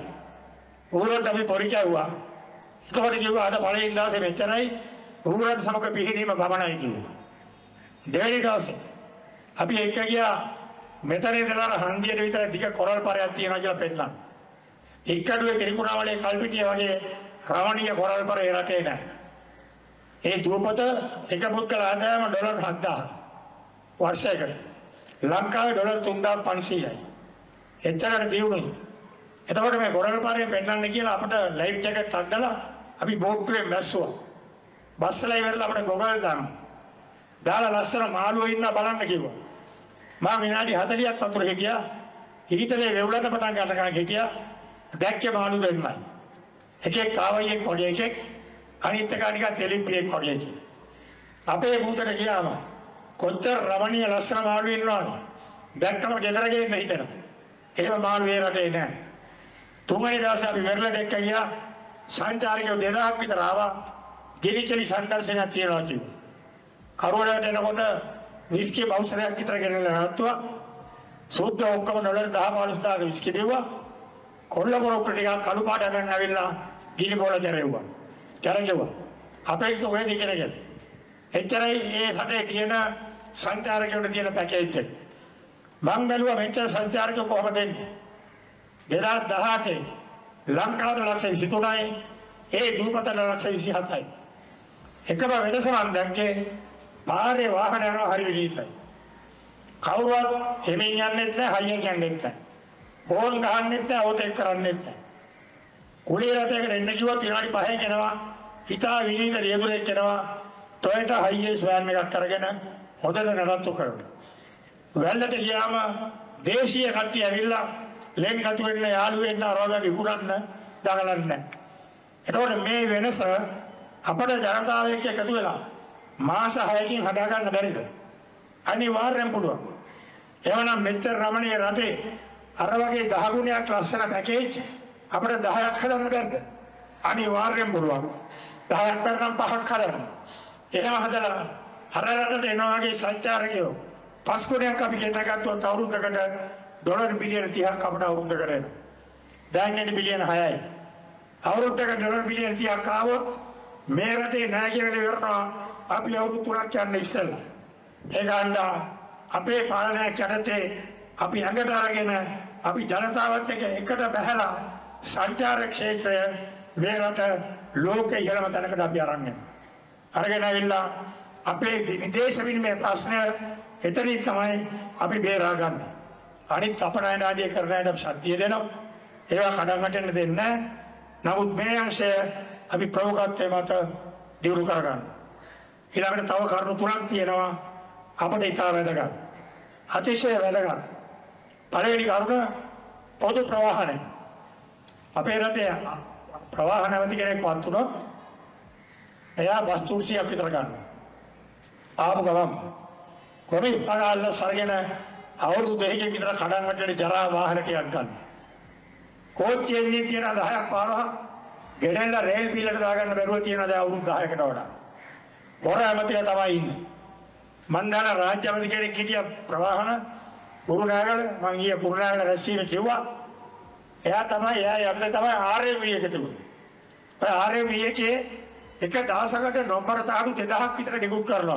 ඌරට අපි පොරි කැව්වා. ඒකෝට කිව්වා අද පළවෙනි දවසේ මෙච්චරයි ඌරට සමග පිහිනීම ගමනයි කිව්වා. දෙවෙනි දවසේ අපි එක්ක ගියා මෙතන ඉඳලා හන්දියට විතර දිග කොරල් පාරයක් තියෙනවා කියලා පෙන්නන්න. එක්කඩුවේ ත්‍රිකුණාවලේ කල්පිටිය වගේ රමණීය කොරල් පාර ඒ රටේ නැහැ. ඒ දුපත එක පුද්ගල ආදායම ඩොලර් හත්දාහක් වර්ෂයකට. ලංකාවේ ඩොලර් තුන්දාස් පන්සීයයි. එච්චරට දියුණුයි. එතකොට මේ කොරල් පාරේ පෙන්නන්න කියලා අපිට ලයිව් ජැකට් අද්දලා අපි බෝට්ටුවේ මැස්සුවා. බස්සලා ඉවරලා අපිට ගොගල් දානවා. දාලා ලස්සන මාළුවෝ ඉන්න බලන්න කිව්වා. මම විනාඩි හතළියක් වතුර හිටියා. ඊතලේ වෙවුලට පටන් ගන්නකන් හිටියා. දැක්කේ මාළු දෙන්නයි. එකෙක් කාවයියෙක් පොඩි එකෙක් අනිත් එක නිකන් තෙලිපියෙක් වගේ කි. අපේ භූතට ගියාම කොච්චර රමණීය ලස්සන මාළු ඉන්නවද? දැක්කම ගෙදර ගෙන්න හිතෙනවා. එහෙම මාළු ඒ රටේ නැහැ. තුන්වෙනි දවසේ අපි වෙරළට එක්ක ගියා. සංචාරකයෝ දෙදහසක් විතර ආවා. ගිනිකෙලි සංදර්ශනයක් තියනවා කිව්වා. කරුවලට එනකොට විස්කි බවුසරයක් විතර ගෙනල්ලා නවත්තුවා. සුද්ධ ඔක්කොම ඩොලර් දහ පහළොස් දාක විස්කි බිව්වා. කොල්ල කොරොක්ක ටිකක් කළු පාට අරන් ඇවිල්ලා ගිනි බෝල කැරෙව්වා. කැරෙව්වා. අපේ ඔය දිගටගෙන. එච්චරයි මේ රටේ තියෙන සංචාරකයන්ට තියෙන පැකේජ් එක. මම බැලුවා මෙච්චර සංචාරකයෝ කොහොමද එන්නේ? දෙදාස් දහඅටේ ලංකාවට ලක්ෂ විසිතුනයි ඒ දුපතට ලක්ෂ විසිහතයි. එකම වෙනස මම දැක්කේ පාරේ වාහන යනවා හරි විදිහටයි. කවුරුත් හිමින් යන්නෙත් නැහැ හයියෙන් යන්නෙත් නැහැ. ෆෝන් ගහන්නෙත් නැහැ ඕතෙක් කරන්නෙත් නැහැ. කුලිය රටයකට එන්න කිව්වොත් විනාඩි පහෙන් එනවා හිතා විනීත රියදුරෙක් කෙනවා Toyota Hiace van එකක් අරගෙන හොදට නඩත්තු කරනවා. වැල්ලට ගියාම දේශීය කට්ටිය ඇවිල්ලා ලෙන් නතු වෙන්න යාළු වෙන්න අරවලා විකුණන්න දඟලන්නේ. එතකොට මේ වෙනස අපේ ජනතාව එක්ක එකතු වෙලා මාස හයකින් හදා ගන්න බැරිද? අනිවාර්යෙන් පුළුවන්. එවනම් මෙච්චර රමණීය රටේ අර වගේ දහ ගුණයක් ලස්සන පැකේජ් අපිට දහයක් හදන්න බැරිද? අනිවාර්යෙන් පුළුවන්. දහයක් කරනම් පහක් හදන්න. එහෙම හදලා අර රටට එනවා වගේ සංචාරකයෝ පස් ගුණයක් අපි ගෙන්න ගත්තොත් අවුරුද්දකට ඩොලර් බිලියන තිහක් අපිට අවුරුද්දකට එනවා. දැන් එන්නේ බිලියන හයයි. අවුරුද්දකට ඩොලර් බිලියන තිහක් ආවොත් මේ රටේ නැහැ කියලා ඉවරනවා. අපි අවුරුදු තුනක් යන්න ඉස්සෙල්ලා. ඒ ගාන්දා අපේ පාලනයක් යටතේ අපි අඟට අරගෙන අපි ජනතාවත් එක්ක එකට බැහැලා සංචාර ක්ෂේත්‍රය මේ රට ලෝකේ ඉහළම තැනකට අපි අරන් යනවා. අරගෙන ඇවිල්ලා අපේ විදේශ විනිමය ප්‍රශ්නය එතනින් තමයි අපි බේරා ගන්න. අනිත් අපනයන ආදී කරන අයට ශක්තිය දෙනවා. ඒවා කඩන් වැටෙන්න දෙන්නේ නැහැ. නමුත් මේ අංශය අපි ප්‍රමුඛත්වයේ මත දියුණු කරගන්න. ඊළඟට තව කරුණු තුනක් තියෙනවා අපිට ඉතා වැදගත්. අතිශය වැදගත්. පළවෙනි කරුණ පොදු ප්‍රවාහනය. අපේ රටේ ප්‍රවාහන නැති කෙනෙක් වත් වුණොත් එයා බස් තුන්සියක් විතර ගන්නවා. ආපු ගමන් කොමිස් පගාල්ල සරගෙන අවුරුදු දෙකකින් විතර කඩන් වැටෙන ජරා වාහන ටිකක් ගන්න. කෝච්චියෙන් තියෙන දහයක් පහළොවක් ගෙඩෙල්ල රේල් පිල්ලට දාගන්න බැරුව තියෙන දැන් අවුරුදු දහයකට වඩා. හොර ඇමතිය තමයි ඉන්නේ. මන් දාන රාජ්‍ය ඇමති කෙනෙක් හිටිය ප්‍රවාහන කුරුණෑගල මං ගිය කුරුණෑගල රැස්වීම කිව්වා. එයා තමයි එයා යන්නේ තමයි ආර් එම් වී එක තිබුණේ. ඔය ආර් එම් වී එකේ එක දවසකට නම්බර තාඩු දෙදහක් විතර නිකුත් කරනවා.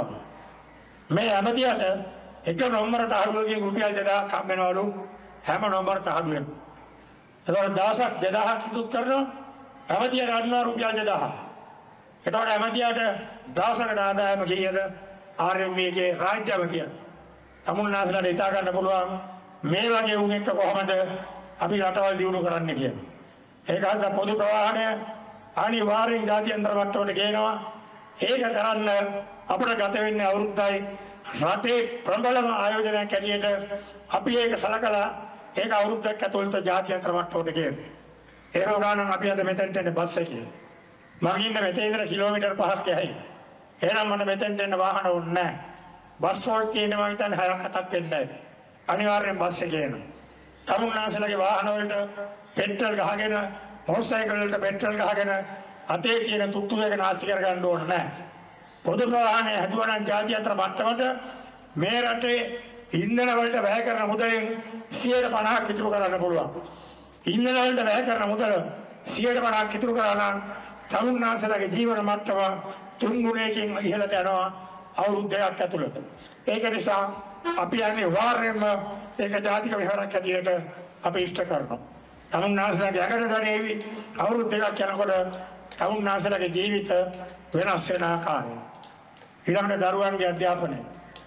මේ ඇමතියට එක නම්බර තාඩුවකින් රුපියල් දෙදහක් හම්බ වෙනවලු හැම නම්බර තාඩුවෙම. ඒතකොට දවසක් දෙදහක් නිකුත් කරනවා ඇමතිය ගන්නවා රුපියල් දෙදහක්. එතකොට ඇමතියට දවසකට ආදායම කීයද? ආර් එම් වී එකේ රාජ්‍ය ඇමතිය. තමුන්නාසලට හිතා ගන්න පුළුවන් මේ වගේ උන් එක්ක කොහමද අපි රටවල් දියුණු කරන්න කියන්නේ. ඒකත් පොදු ප්‍රවාහනය අනිවාර්යෙන් ජාත්‍යන්තර මට්ටමට ගේනවා. ඒක කරන්න අපිට ගත වෙන්නේ අවුරුද්දයි. රටේ ප්‍රබලම ආයෝජනයක් ඇටියට අපි ඒක සලකලා ඒක අවුරුද්දක් ඇතුළත ජාත්‍යන්තර මට්ටමට ගේනවා. ඒක උනානම් අපි අද මෙතෙන්ට එන්නේ බස් එකේ. මම ඉන්න මෙතේ ඉඳලා කිලෝමීටර් පහක් යයි. එහෙනම් මට මෙතෙන්ට එන්න වාහන ඕනේ නැහැ. බස් වල තියෙනවා හිතන්නේ හයක් හතක් වෙන්නේ. අනිවාර්යෙන් බස් එකේ එනවා. තමුන්නාසලගේ වාහන වලට පෙට්‍රල් ගහගෙන මොටර් සයිකල් වලට පෙට්‍රල් ගහගෙන අතේ තියෙන තුට්ටු දෙක නාස්ති කර ගන්න ඕනේ නැහැ. පොදු ප්‍රවාහනය හැදුවා නම් ජාත්‍යන්තර මට්ටමට මේ රටේ ඉන්ධන වලට වැය කරන මුදලෙන් සියයට පනහක් ඉතුරු කරන්න පුළුවන්. ඉන්ධන වලට වැය කරන මුදල සියයට පනහක් ඉතුරු කරා නම් තමුන්නාසලගේ ජීවන මට්ටම තුන් ගුණයකින් ඉහළට යනවා අවුරුදු දෙකක් ඇතුළත. ඒක නිසා අපි යන්නේ වාරයෙන්ම ඒක ජාතික විහාරයක් ඇටියට අපි ඉෂ්ට කරනවා. තමුන්නාසලගේ අගට ගණේවි අවුරුදු දෙකක් යනකොට තමුන්නාසලගේ ජීවිත වෙනස් වෙන ආකාරය. ඊළඟට දරුවන්ගේ අධ්‍යාපනය.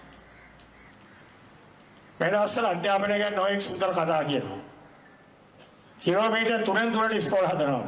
මේ දවස්වල අධ්‍යාපනය ගැන නොයෙක් සුන්දර කතා කියනවා. කිලෝමීටර් තුනෙන් තුනට ඉස්කෝල හදනවා.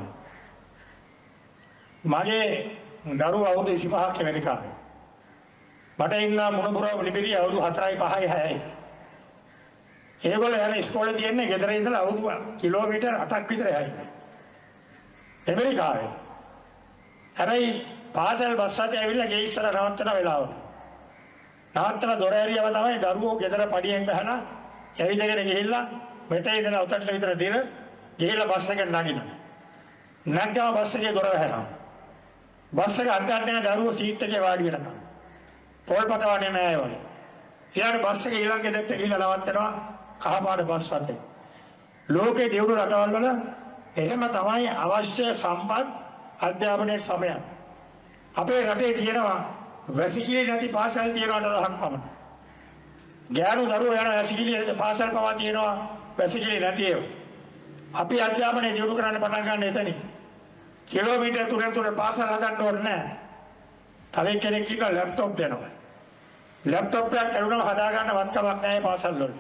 මගේ දරුවෝ අවුරුදු විසිපහක් ඇමරිකාවේ. මට ඉන්න මොනබුර ලිබිරිය අවුරුදු හතරයි පහයි හයයි. ඒගොල්ලෝ යන ඉස්කෝලේ තියෙන්නේ ගෙදර ඉඳලා අවුරුදු කිලෝමීටර් අටක් විතර යයි. ඇමරිකාවේ. හැබැයි පාසල් බස් රථය ඇවිල්ලා ගේ ඉස්සර නවත්තන වෙලාවට. නවත්තන දොර ඇරියව තමයි දරුවෝ ගෙදර පඩියෙන් බහලා ඇවිදගෙන ගිහිල්ලා මෙතේ ඉඳලා උතන්ට විතර දින ගිහිල්ලා බස් එකෙන් නගිනවා. නැග්ගා බස් එකේ දොර වහනවා. බස් එක අද්දන්න යන දරුවෝ සීට් එකේ වාඩි වෙනවා. පොල්පත වඩේ නෑ වගේ. ඊළඟ බස් එක ඊළඟ ගෙදරට ගිහිල්ලා නවත්තනවා කහපාට බස් රථය. ලෝකේ දියුණු රටවල් වල එහෙම තමයි අවශ්‍ය සම්පත් අධ්‍යාපනයේ සමය. අපේ රටේ තියෙනවා වැසිකිලි නැති පාසල් තියෙනවා දහයක් පමණ. ගෑනු දරුවෝ යන වැසිකිලි පාසල් පවා තියෙනවා වැසිකිලි නැති ඒවා. අපි අධ්‍යාපනය දියුණු කරන්න පටන් ගන්න එතනින්. කිලෝමීටර් තුනෙන් තුන පාසල් හදන්න ඕනේ නැහැ. තව කෙනෙක් ඉන්න ලැප්ටොප් දෙනවා. ලැප්ටොප් එකක් කරුණම හදා ගන්න වත්කමක් නැහැ පාසල් වල.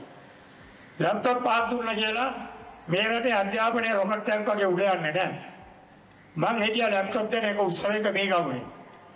ලැප්ටොප් පාත් දුන්නා කියලා මේ රටේ අධ්‍යාපනයේ රොකට් එකක් වගේ උඩ යන්නේ නැහැ. මං හිටියා ලැප්ටොප් දෙන එක උත්සවයක මේ ගාවනේ.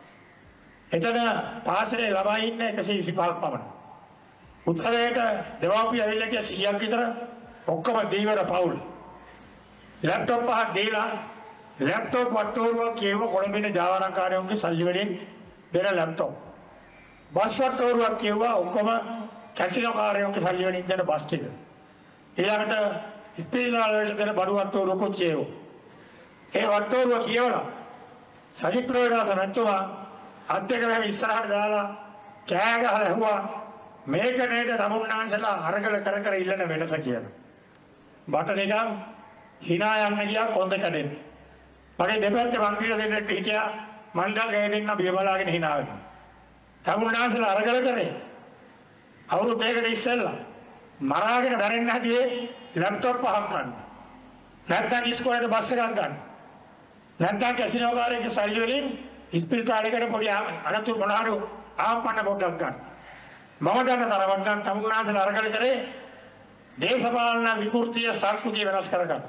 එතන පාසලේ ළමයි ඉන්නේ එකසිය විසිපහක් පමණ. උත්සවයට දෙමාපිය ඇවිල්ලා කිය සීයක් විතර ඔක්කොම දීවර පවුල්. ලැප්ටොප් පහක් දීලා ලැප්ටොප් වට්ටෝරුවක් කියව කොළඹින ජාවාරම්කාරයන්ගේ සල්ලි වලින් දෙන ලැප්ටොප්. බස් වට්ටෝරුවක් කියවා ඔක්කොම කැසිනෝ කාරයන්ගේ සල්ලි වලින් දෙන බස් ටික. ඊළඟට ඉස්පිරිතාල වලට දෙන බඩු වට්ටෝරුවකුත් කියව. ඒ වට්ටෝරුව කියවලා සජිත් ප්‍රේමදාස මහත්මයා අධ්‍යක්ෂකව ඉස්සරහට දාලා කෑ ගහලා ඇහුවා මේක නේද තමුන්නාන්සලා අරගල කර කර ඉල්ලන වෙනස කියලා. බට නිකන් hina යන්න ගියා කොන්ද කැඩෙන්න. මගේ දෙපැත්තේ මං කියලා දෙන්නට හිටියා මං දැන් ගේ දෙන්න බිය බලාගෙන hina වෙනවා. තමුන්නාන්සලා අරගල කරේ අවුරුදු දෙකකට ඉස්සෙල්ලා මරාගෙන බැරෙන්න හැදුවේ ලැප්ටොප් පහක් ගන්න. නැත්නම් ඉස්කෝලේට බස් එකක් ගන්න. නැත්නම් කැසිනෝ කාරයක සල්ලි වලින් ඉස්පිරිතාලයකට පොඩි අනතුරු මොනවාරි ආම්පන්න පොඩ්ඩක් ගන්න. මම දන්න තරමක් ගන්න තමුන්නාන්සලා අරගල කරේ දේශපාලන විකෘතිය සංස්කෘතිය වෙනස් කරගන්න.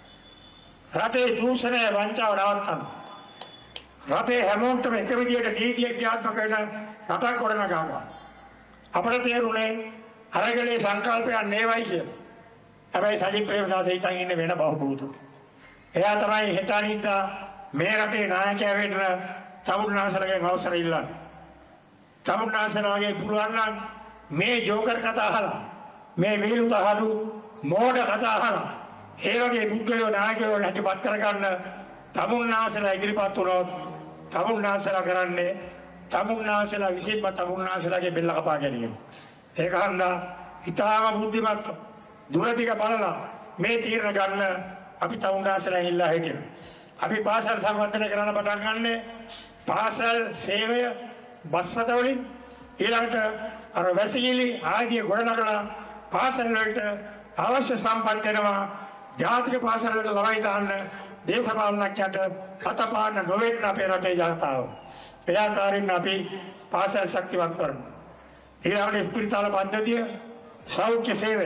රටේ දූෂණය වංචාව නවත්තන්න. රටේ හැමෝටම එක විදියට නීතිය ක්‍රියාත්මක වෙන රටක් ගොඩනගා ගන්න. අපිට තේරුනේ අරගලේ සංකල්පයන් නේවයි කියලා. හැබැයි සජිත් ප්‍රේමදාස හිතන් ඉන්නේ වෙන බහුබූත. එයා තමයි හෙට අනිද්දා මේ රටේ නායකයා වෙන්න තමුන්නාන්සලාගෙන් අවසර ඉල්ලන්නේ. තමුන්නාන්සලාගේ පුළුවන් නම් මේ ජෝකර් කතා අහලා මේ විහිළු තහඩු මෝඩ කතා අහලා ඒ වගේ පුද්ගලයෝ නායකයෝ නැතිපත් කරගන්න තමුන්නාන්සලා ඉදිරිපත් වුණොත් තමුන්නාන්සලා කරන්නේ තමුන්නාන්සලා විසින්ම තමුන්නාන්සලාගේ බෙල්ල කපා ගැනීම. ඒක හන්දා ඊටාම බුද්ධිමත් දුරදිග බලලා මේ තීරණ ගන්න අපි තමුන්නාන්සලා ඉල්ලා හිටිනවා. අපි පාසල් සම්බන්ධන කරන්න පටන් ගන්නේ පාසල් සේවය බස් රථ වලින් ඊළඟට අර වැසිකිලි ආදී ගොඩනගලා පාසල් වලට අවශ්‍ය සම්පත් වෙනවා. ජාතික පාසල් වලට ළමයි දාන්න දේශපාලනඥයට අතපාන්න නොවෙන්න අපේ රටේ ජනතාව. ඒ ආකාරයෙන් අපි පාසල් ශක්තිමත් කරමු. ඊළඟට ඉස්පිරිතාල පද්ධතිය සෞඛ්‍ය සේවය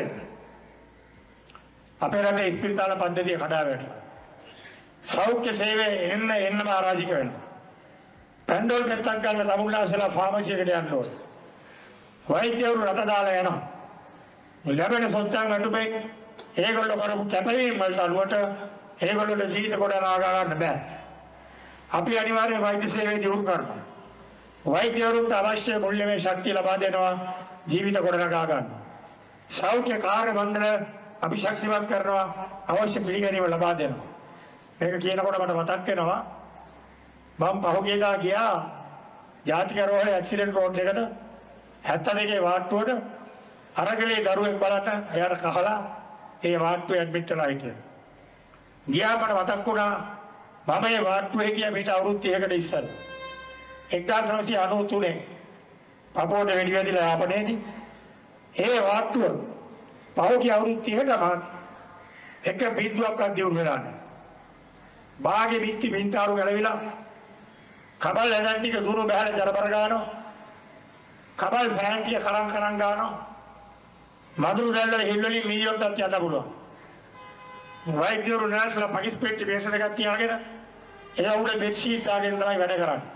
අපේ රටේ ඉස්පිරිතාල පද්ධතිය කඩා වැටෙනවා. සෞඛ්‍ය සේවය එන්න එන්නම ආරාධික වෙනවා. පැන්ඩෝල් පෙත්තක් ගන්න තමුන්නාන්සලා ෆාමසි එකට යන්න ඕනේ. වෛද්‍යවරු රට දාලා යනවා. ලැබෙන සොත්තන් අටුපෙන් ඒගොල්ලෝ කරපු කැපවීම් වලට අනුවට ඒගොල්ලෝ ජීවිත ගොඩනගා ගන්න බෑ. අපි අනිවාර්යයෙන් වෛද්‍ය සේවය දියුණු කරනවා. වෛද්‍යවරුන්ට අවශ්‍ය මුල්‍යමය ශක්තිය ලබා දෙනවා ජීවිත ගොඩනගා ගන්න. සෞඛ්‍ය කාර්ය මණ්ඩල අපි ශක්තිමත් කරනවා අවශ්‍ය පිළිගැනීම ලබා දෙනවා. මේක කියනකොට මට මතක් වෙනවා මම පහුගියදා ගියා ජාතික රෝහලේ ඇක්සිඩන්ට් රෝඩ් එකට හැත්තෑ දෙකේ වාට්ටුවට අරගලේ දරුවෙක් බලන්න එයාට කහලා ඒ වාට්ටුවේ ඇඩ්මිට් වෙලා හිටියා. ගියා මට මතක් වුණා මම මේ වාට්ටුවේ හිටියා මීට අවුරුදු තිහකට ඉස්සෙල්ලා. එක්දාස් නවසිය අනූ තුනේ පපුවට වෙඩි වැදිලා ආපනේදී ඒ වාට්ටුව පහුගිය අවුරුදු තිහකම එක බින්දුවක්වත් දියුණු වෙලා නැහැ. බාගේ පිටි පින්තාරු ගැලවිලා කබල් ඇදන් ටික දුරු බහැලා ජරබර ගන්නවා. කබල් ෆෑන් ටික කරන් කරන් ගන්නවා. මදුරු දැල්වල හිල්වලින් මීයොට්ටත් යන්න පුළුවන්. වෛද්‍යවරු නර්ස්ලා පකිස් පෙට්ටි මේස දෙකක් තියාගෙන ඒ උඩ බෙඩ් ෂීට් දාගෙන තමයි වැඩ කරන්නේ.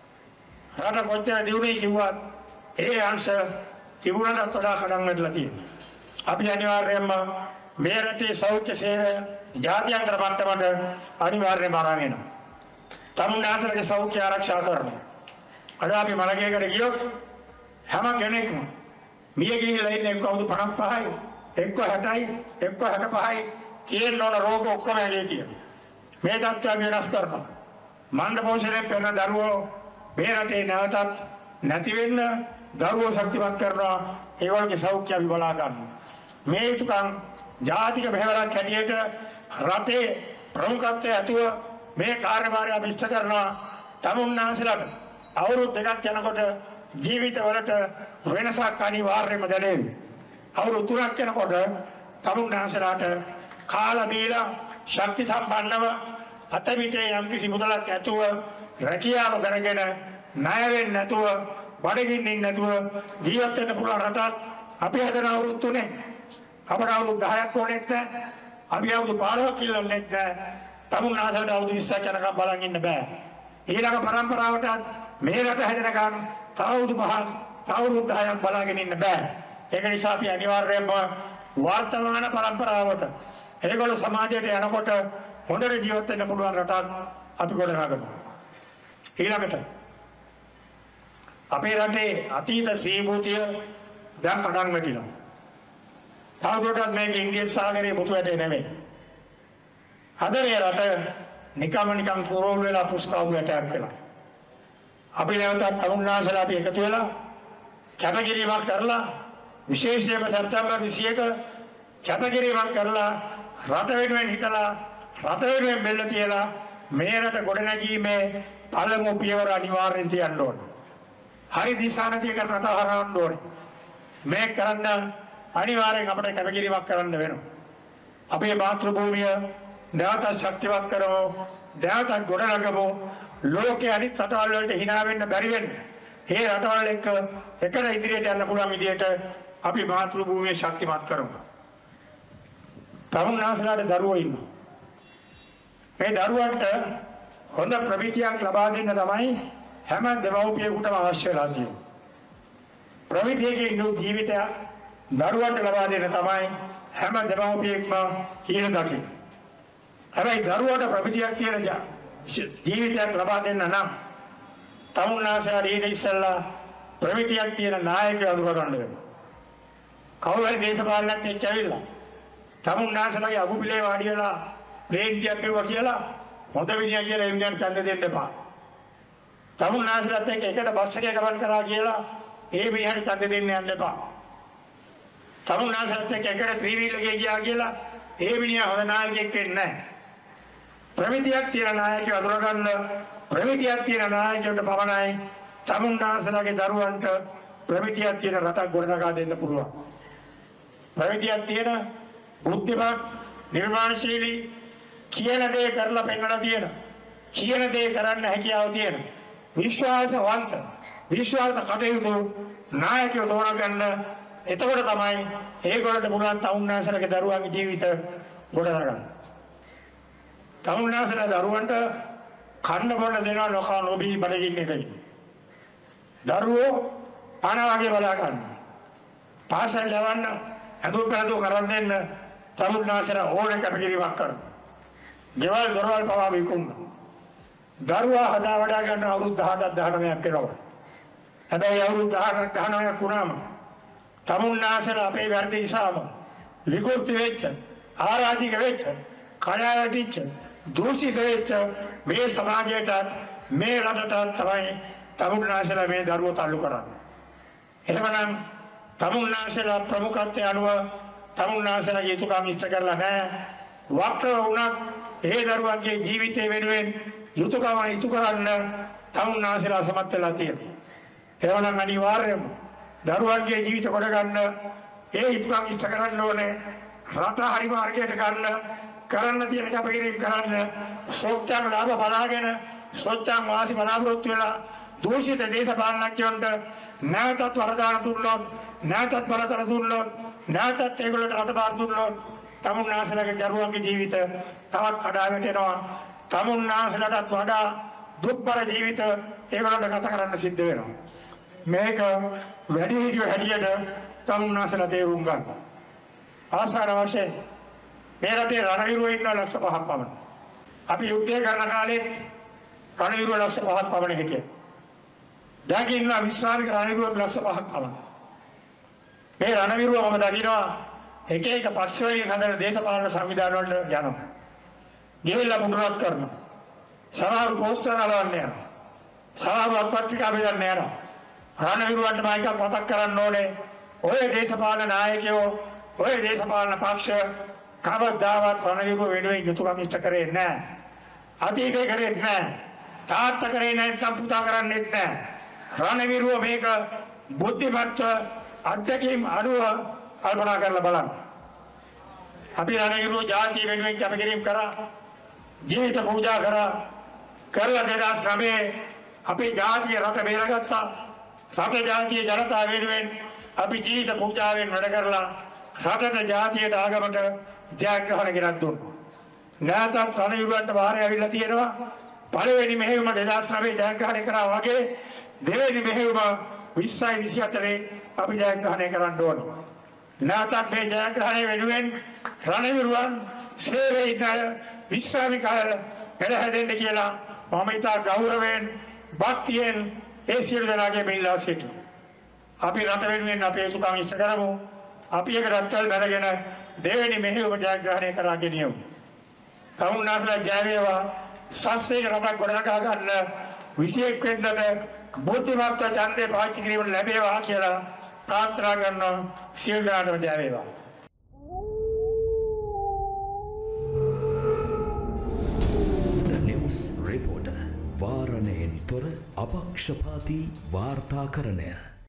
රට කොච්චර දියුණුයි කිව්වත් ඒ අංශ තිබුණාට වඩා කඩන් වැටලා තියෙනවා. අපි අනිවාර්යයෙන්ම මේ රටේ සෞඛ්‍ය සේවය ජාත්‍යන්තර මට්ටමට අනිවාර්යයෙන්ම ආරම්භ වෙනවා. තමුන්නාන්සලාගේ සෞඛ්‍ය ආරක්ෂා කරනවා. අද අපි මලකේකට ගියොත් හැම කෙනෙක්ම මිය ගිහිල්ලා ඉන්නේ එක්ක අවුරුදු පනස් පහයි, එක්ක හැටයි, එක්ක හැට පහයි තියෙන ඕන රෝග ඔක්කොම ඇගේ තියෙනවා. මේ තත්ත්වය වෙනස් කරනවා. මණ්ඩ පෝෂණය කරන දරුවෝ මේ රටේ නැවතත් නැති වෙන්න දරුවෝ ශක්තිමත් කරනවා. ඒගොල්ලෝගේ සෞඛ්‍ය අපි බලා ගන්නවා. මේ යුතුයකම් ජාතික මෙහෙවරක් හැටියට රටේ ප්‍රමුඛත්වයේ ඇතුව මේ කාර්යභාරය අපි ඉෂ්ට කරනවා. තමුන්නාන්සලාට අවුරුදු දෙකක් යනකොට ජීවිතවලට වෙනසක් අනිවාර්යයෙන්ම දැනෙවි. අවුරුදු තුනක් යනකොට තමුන්නාන්සලාට කාලා බීලා ශක්ති සම්පන්නව අතමිටේ යම්කිසි මුදලක් ඇතුව රැකියාව කරගෙන ණය වෙන්නේ නැතුව බඩගින්නින් නැතුව ජීවත් වෙන්න පුළුවන් රටක් අපි හදන අවුරුදු තුනේ අපට අවුරුදු දහයක් ඕනෙත් නැහැ. අපි අවුරුදු පහළොවක් ඉල්ලන්නේ නැහැ. තමුන්නාසලට අවුරුදු විස්සක් යනකම් බලන් ඉන්න බෑ. ඊළඟ පරම්පරාවට මේ රට හැදෙනකම් තව අවුරුදු පහක් තව අවුරුදු දහයක් බලාගෙන ඉන්න බෑ. ඒක නිසා අපි අනිවාර්යයෙන්ම වර්තමාන පරම්පරාවට ඒගොල්ලෝ සමාජයට යනකොට හොඳට ජීවත් වෙන්න පුළුවන් රටක් අපි ගොඩනගනවා. ඊළඟට අපේ රටේ අතීත ශ්‍රීභූතිය දැන් පටන් වැටිනවා. තවදුරටත් මේක ඉන්දියන් සාගරයේ මුතු වැටේ නෙමෙයි. අද මේ රට නිකම්ම නිකම් කුරෝල් වෙලා පුස්කවුල් වැටයක් වෙලා. අපි නැවතත් තමුන්නාසලා අපි එකතු වෙලා කැපකිරීමක් කරලා විශේෂයෙන්ම සැප්තැම්බර් විසියක කැපකිරීමක් කරලා රට වෙනුවෙන් හිතලා රට වෙනුවෙන් බෙල්ල තියලා මේ රට ගොඩනැගීමේ පළමු පියවර අනිවාර්යෙන් තියන්න ඕනේ. හරි දිශානතියකට රට හරවන්න ඕනේ. මේක කරන්න අනිවාර්යෙන් අපිට කැපකිරීමක් කරන්න වෙනවා. අපේ මාතෘ භූමිය නැවත ශක්තිමත් කරමු, නැවත ගොඩනගමු. ලෝකයේ අනිත් රටවල් වලට hina වෙන්න බැරි වෙන්න. මේ රටවල් එක්ක එකට ඉදිරියට යන්න පුළුවන් විදියට අපි මාතෘ භූමිය ශක්තිමත් කරමු. තමුන්නාසලාට දරුවෝ ඉන්නවා. මේ දරුවන්ට හොඳ ප්‍රවිතියක් ලබා දෙන්න තමයි හැම දෙමව්පියෙකුටම අවශ්‍ය වෙලා තියෙන්නේ. ප්‍රවිතියකින් නු ජීවිතයක් දරුවන්ට ලබා දෙන්න තමයි හැම දෙමව්පියෙක්ම හිින දකින්නේ. හැබැයි දරුවට ප්‍රවිතියක් කියන ජීවිතයක් ලබා දෙන්න නම් තමුන්නාසලා ඊට ඉස්සෙල්ලා ප්‍රවිතියක් තියෙන නායකයෝ අඳුර ගන්න වෙනවා. කවුරු හරි දේශපාලනයක් එක්ක ඇවිල්ලා තමුන්නාසලාගේ අගුපිලේ වාඩි වෙලා ප්‍රේන්තියක් පිරුවා කියලා හොඳ විදිය කියලා ඒ විදියට ඡන්ද දෙන්න එපා. තමුන්නාසලාත් එක්ක එකට බස් එකේ ගමන් කරා කියලා ඒ විදියට ඡන්ද දෙන්න යන්න එපා. තමුන්නාසලාත් එක්ක එකට ත්‍රිවිල් එකේ ගියා කියලා ඒ විදිය හොඳ නායකයෙක් වෙන්නේ නැහැ. ප්‍රමිතියක් තියෙන නායකයව අඳුර ගන්න ප්‍රමිතියක් තියෙන නායකයන්ට පමණයි තමුන්නාසලාගේ දරුවන්ට ප්‍රමිතියක් තියෙන රටක් ගොඩනගා දෙන්න පුළුවන්. ප්‍රමිතියක් තියෙන බුද්ධිමත් නිර්මාණශීලී කියන දේ කරලා පෙන්වලා තියෙන කියන දේ කරන්න හැකියාව තියෙන විශ්වාසවන්ත විශ්වාස කටයුතු නායකයෝ තෝරගන්න. එතකොට තමයි ඒගොල්ලන්ට පුළුවන් තමුන්නාසලාගේ දරුවන්ගේ ජීවිත ගොඩනගන්න. තමුන්නාසලා දරුවන්ට කන්න බොන්න දෙනවා නොකා නොබී බඩගින්න එකයි. දරුවෝ පාන වගේ බලා ගන්න. පාසල් යවන්න අඳුර පැලදෝ කරන් දෙන්න තමුන්නාසලා ඕන කැපකිරීමක් කරනවා. ගෙවල් දොරවල් පවා විකුණන. දරුවා හදා වඩා ගන්න අවුරුදු දහඅටක් දහනවයක් වෙනවා. හැබැයි අවුරුදු දහඅටක් දහනවයක් වුණාම තමුන්නාසලා අපේ වැරදි නිසාම විකෘති වෙච්ච, ආරාධික වෙච්ච, කඩාවැටිච්ච, දූෂිත වෙච්ච මේ සමාජයට මේ රටට තමයි තමුන්නාසලා මේ දරුවෝ තල්ලු කරන්නේ. එහෙමනම් තමුන්නාසලා ප්‍රමුඛත්වයේ අනුව තමුන්නාසලාගේ යුතුයකම් ඉෂ්ට කරලා නැහැ. වක්‍ර වුණත් ඒ දරුවන්ගේ ජීවිතය වෙනුවෙන් යුතුයකම ඉටු කරන්න තමුන්නාසලා සමත් වෙලා තියෙනවා. එහෙමනම් අනිවාර්යයෙන්ම දරුවන්ගේ ජීවිත කොට ගන්න ඒ යුතුයකම් ඉෂ්ට කරන්න ඕනේ. රට හරි මාර්ගයට ගන්න කරන්න තියෙන කැපකිරීම කරන්න සෝච්ඡන් ලාභ බලාගෙන සෝච්ඡන් වාසි බලාපොරොත්තු වෙලා දූෂිත දේශපාලනඥයන්ට නැවතත් වරදාන දුන්නොත් නැවතත් බලතල දුන්නොත් නැවතත් ඒගොල්ලන්ට රටබාර දුන්නොත් තමුන්නාසලාගේ දරුවන්ගේ ජීවිත තවත් කඩා වැටෙනවා. තමුන්නාසලාටත් වඩා දුක්බර ජීවිත ඒගොල්ලන්ට ගත කරන්න සිද්ධ වෙනවා. මේක වැඩි හිටියෝ හැටියට තමුන්නාසලා තේරුම් ගන්න. ආසාර වශයෙන් මේ රටේ රණවිරුවෝ ඉන්න ලක්ෂ පහක් පමණ. අපි යුද්ධය කරන කාලේ රණවිරුවෝ ලක්ෂ පහක් පමණ හිටියා. දැන් ඉන්න විශ්වාමික රණවිරුවෝ ලක්ෂ පහක් පමණ. මේ රණවිරුවෝ මම දකිනවා එක එක පක්ෂ වලින් හදන දේශපාලන සංවිධාන වලට යනවා. ගෙවිලා මුණුරක් කරනවා. සමහර පෝස්ටර් අලවන්න යනවා. සමහර පත්‍රිකා බෙදන්න යනවා. රණවිරුවන්ට මම එකක් මතක් කරන්න ඕනේ. ඔය දේශපාලන නායකයෝ ඔය දේශපාලන පක්ෂ කවදාවත් රණවිරුව වෙනුවෙන් යුතුයකම් ඉෂ්ට කරේ නැහැ. අතීතේ කරේ නැහැ. තාත්තා කරේ නැහැ, පුතා කරන්නේ නැහැ. රණවිරුව මේක බුද්ධිමත් අධ්‍යක්ෂින් අනුව කල්පනා කරලා බලන්න. අපි රණවිරුව ජාතිය වෙනුවෙන් කැපකිරීම කරා, ජීවිත පූජා කරා. කරලා දෙදාස් නවයේ අපේ ජාතිය රට බේරගත්තා. රට ජාතිය ජනතාව වෙනුවෙන් අපි ජීවිත පූජාවෙන් වැඩ කරලා රටට ජාතියට ආගමට ජයග්‍රහණ ගෙනත් දුන්නා. නැවතත් රණවිරුවන්ට වාරය ඇවිල්ලා තියෙනවා. පළවෙනි මෙහෙයුම දෙදාස් නවය ජයග්‍රහණය කරා වගේ දෙවෙනි මෙහෙයුම විස්සයි විසිහතරේ අපි ජයග්‍රහණය කරන්න ඕනේ. නැවතත් මේ ජයග්‍රහණය වෙනුවෙන් රණවිරුවන් සේවයේ ඉන්න විශ්‍රාමිකය පෙරහැදෙන්න කියලා මම ඉතා ගෞරවයෙන් භක්තියෙන් ඒ සියලු දෙනාගේ මිල්ලා සිටිනවා. අපි රට වෙනුවෙන් අපේ යුතුකම් ඉෂ්ට කරමු. අපි එක රටල් බැලගෙන දෙවෙනි මෙහෙයුම ජයග්‍රහණය කරා ගෙනියමු. තමුන්නාසලා ජය වේවා. ශාස්ත්‍රීය රටක් ගොඩනගා ගන්න විසිඑක් වෙනිදාට බුද්ධිමත්ව ඡන්දේ පාවිච්චි කිරීම ලැබේවා කියලා ප්‍රාර්ථනා කරනවා. සියලු දෙනාටම ජය වේවා. The News Reporter වාරණයෙන් තොර අපක්ෂපාතී වාර්තාකරණය.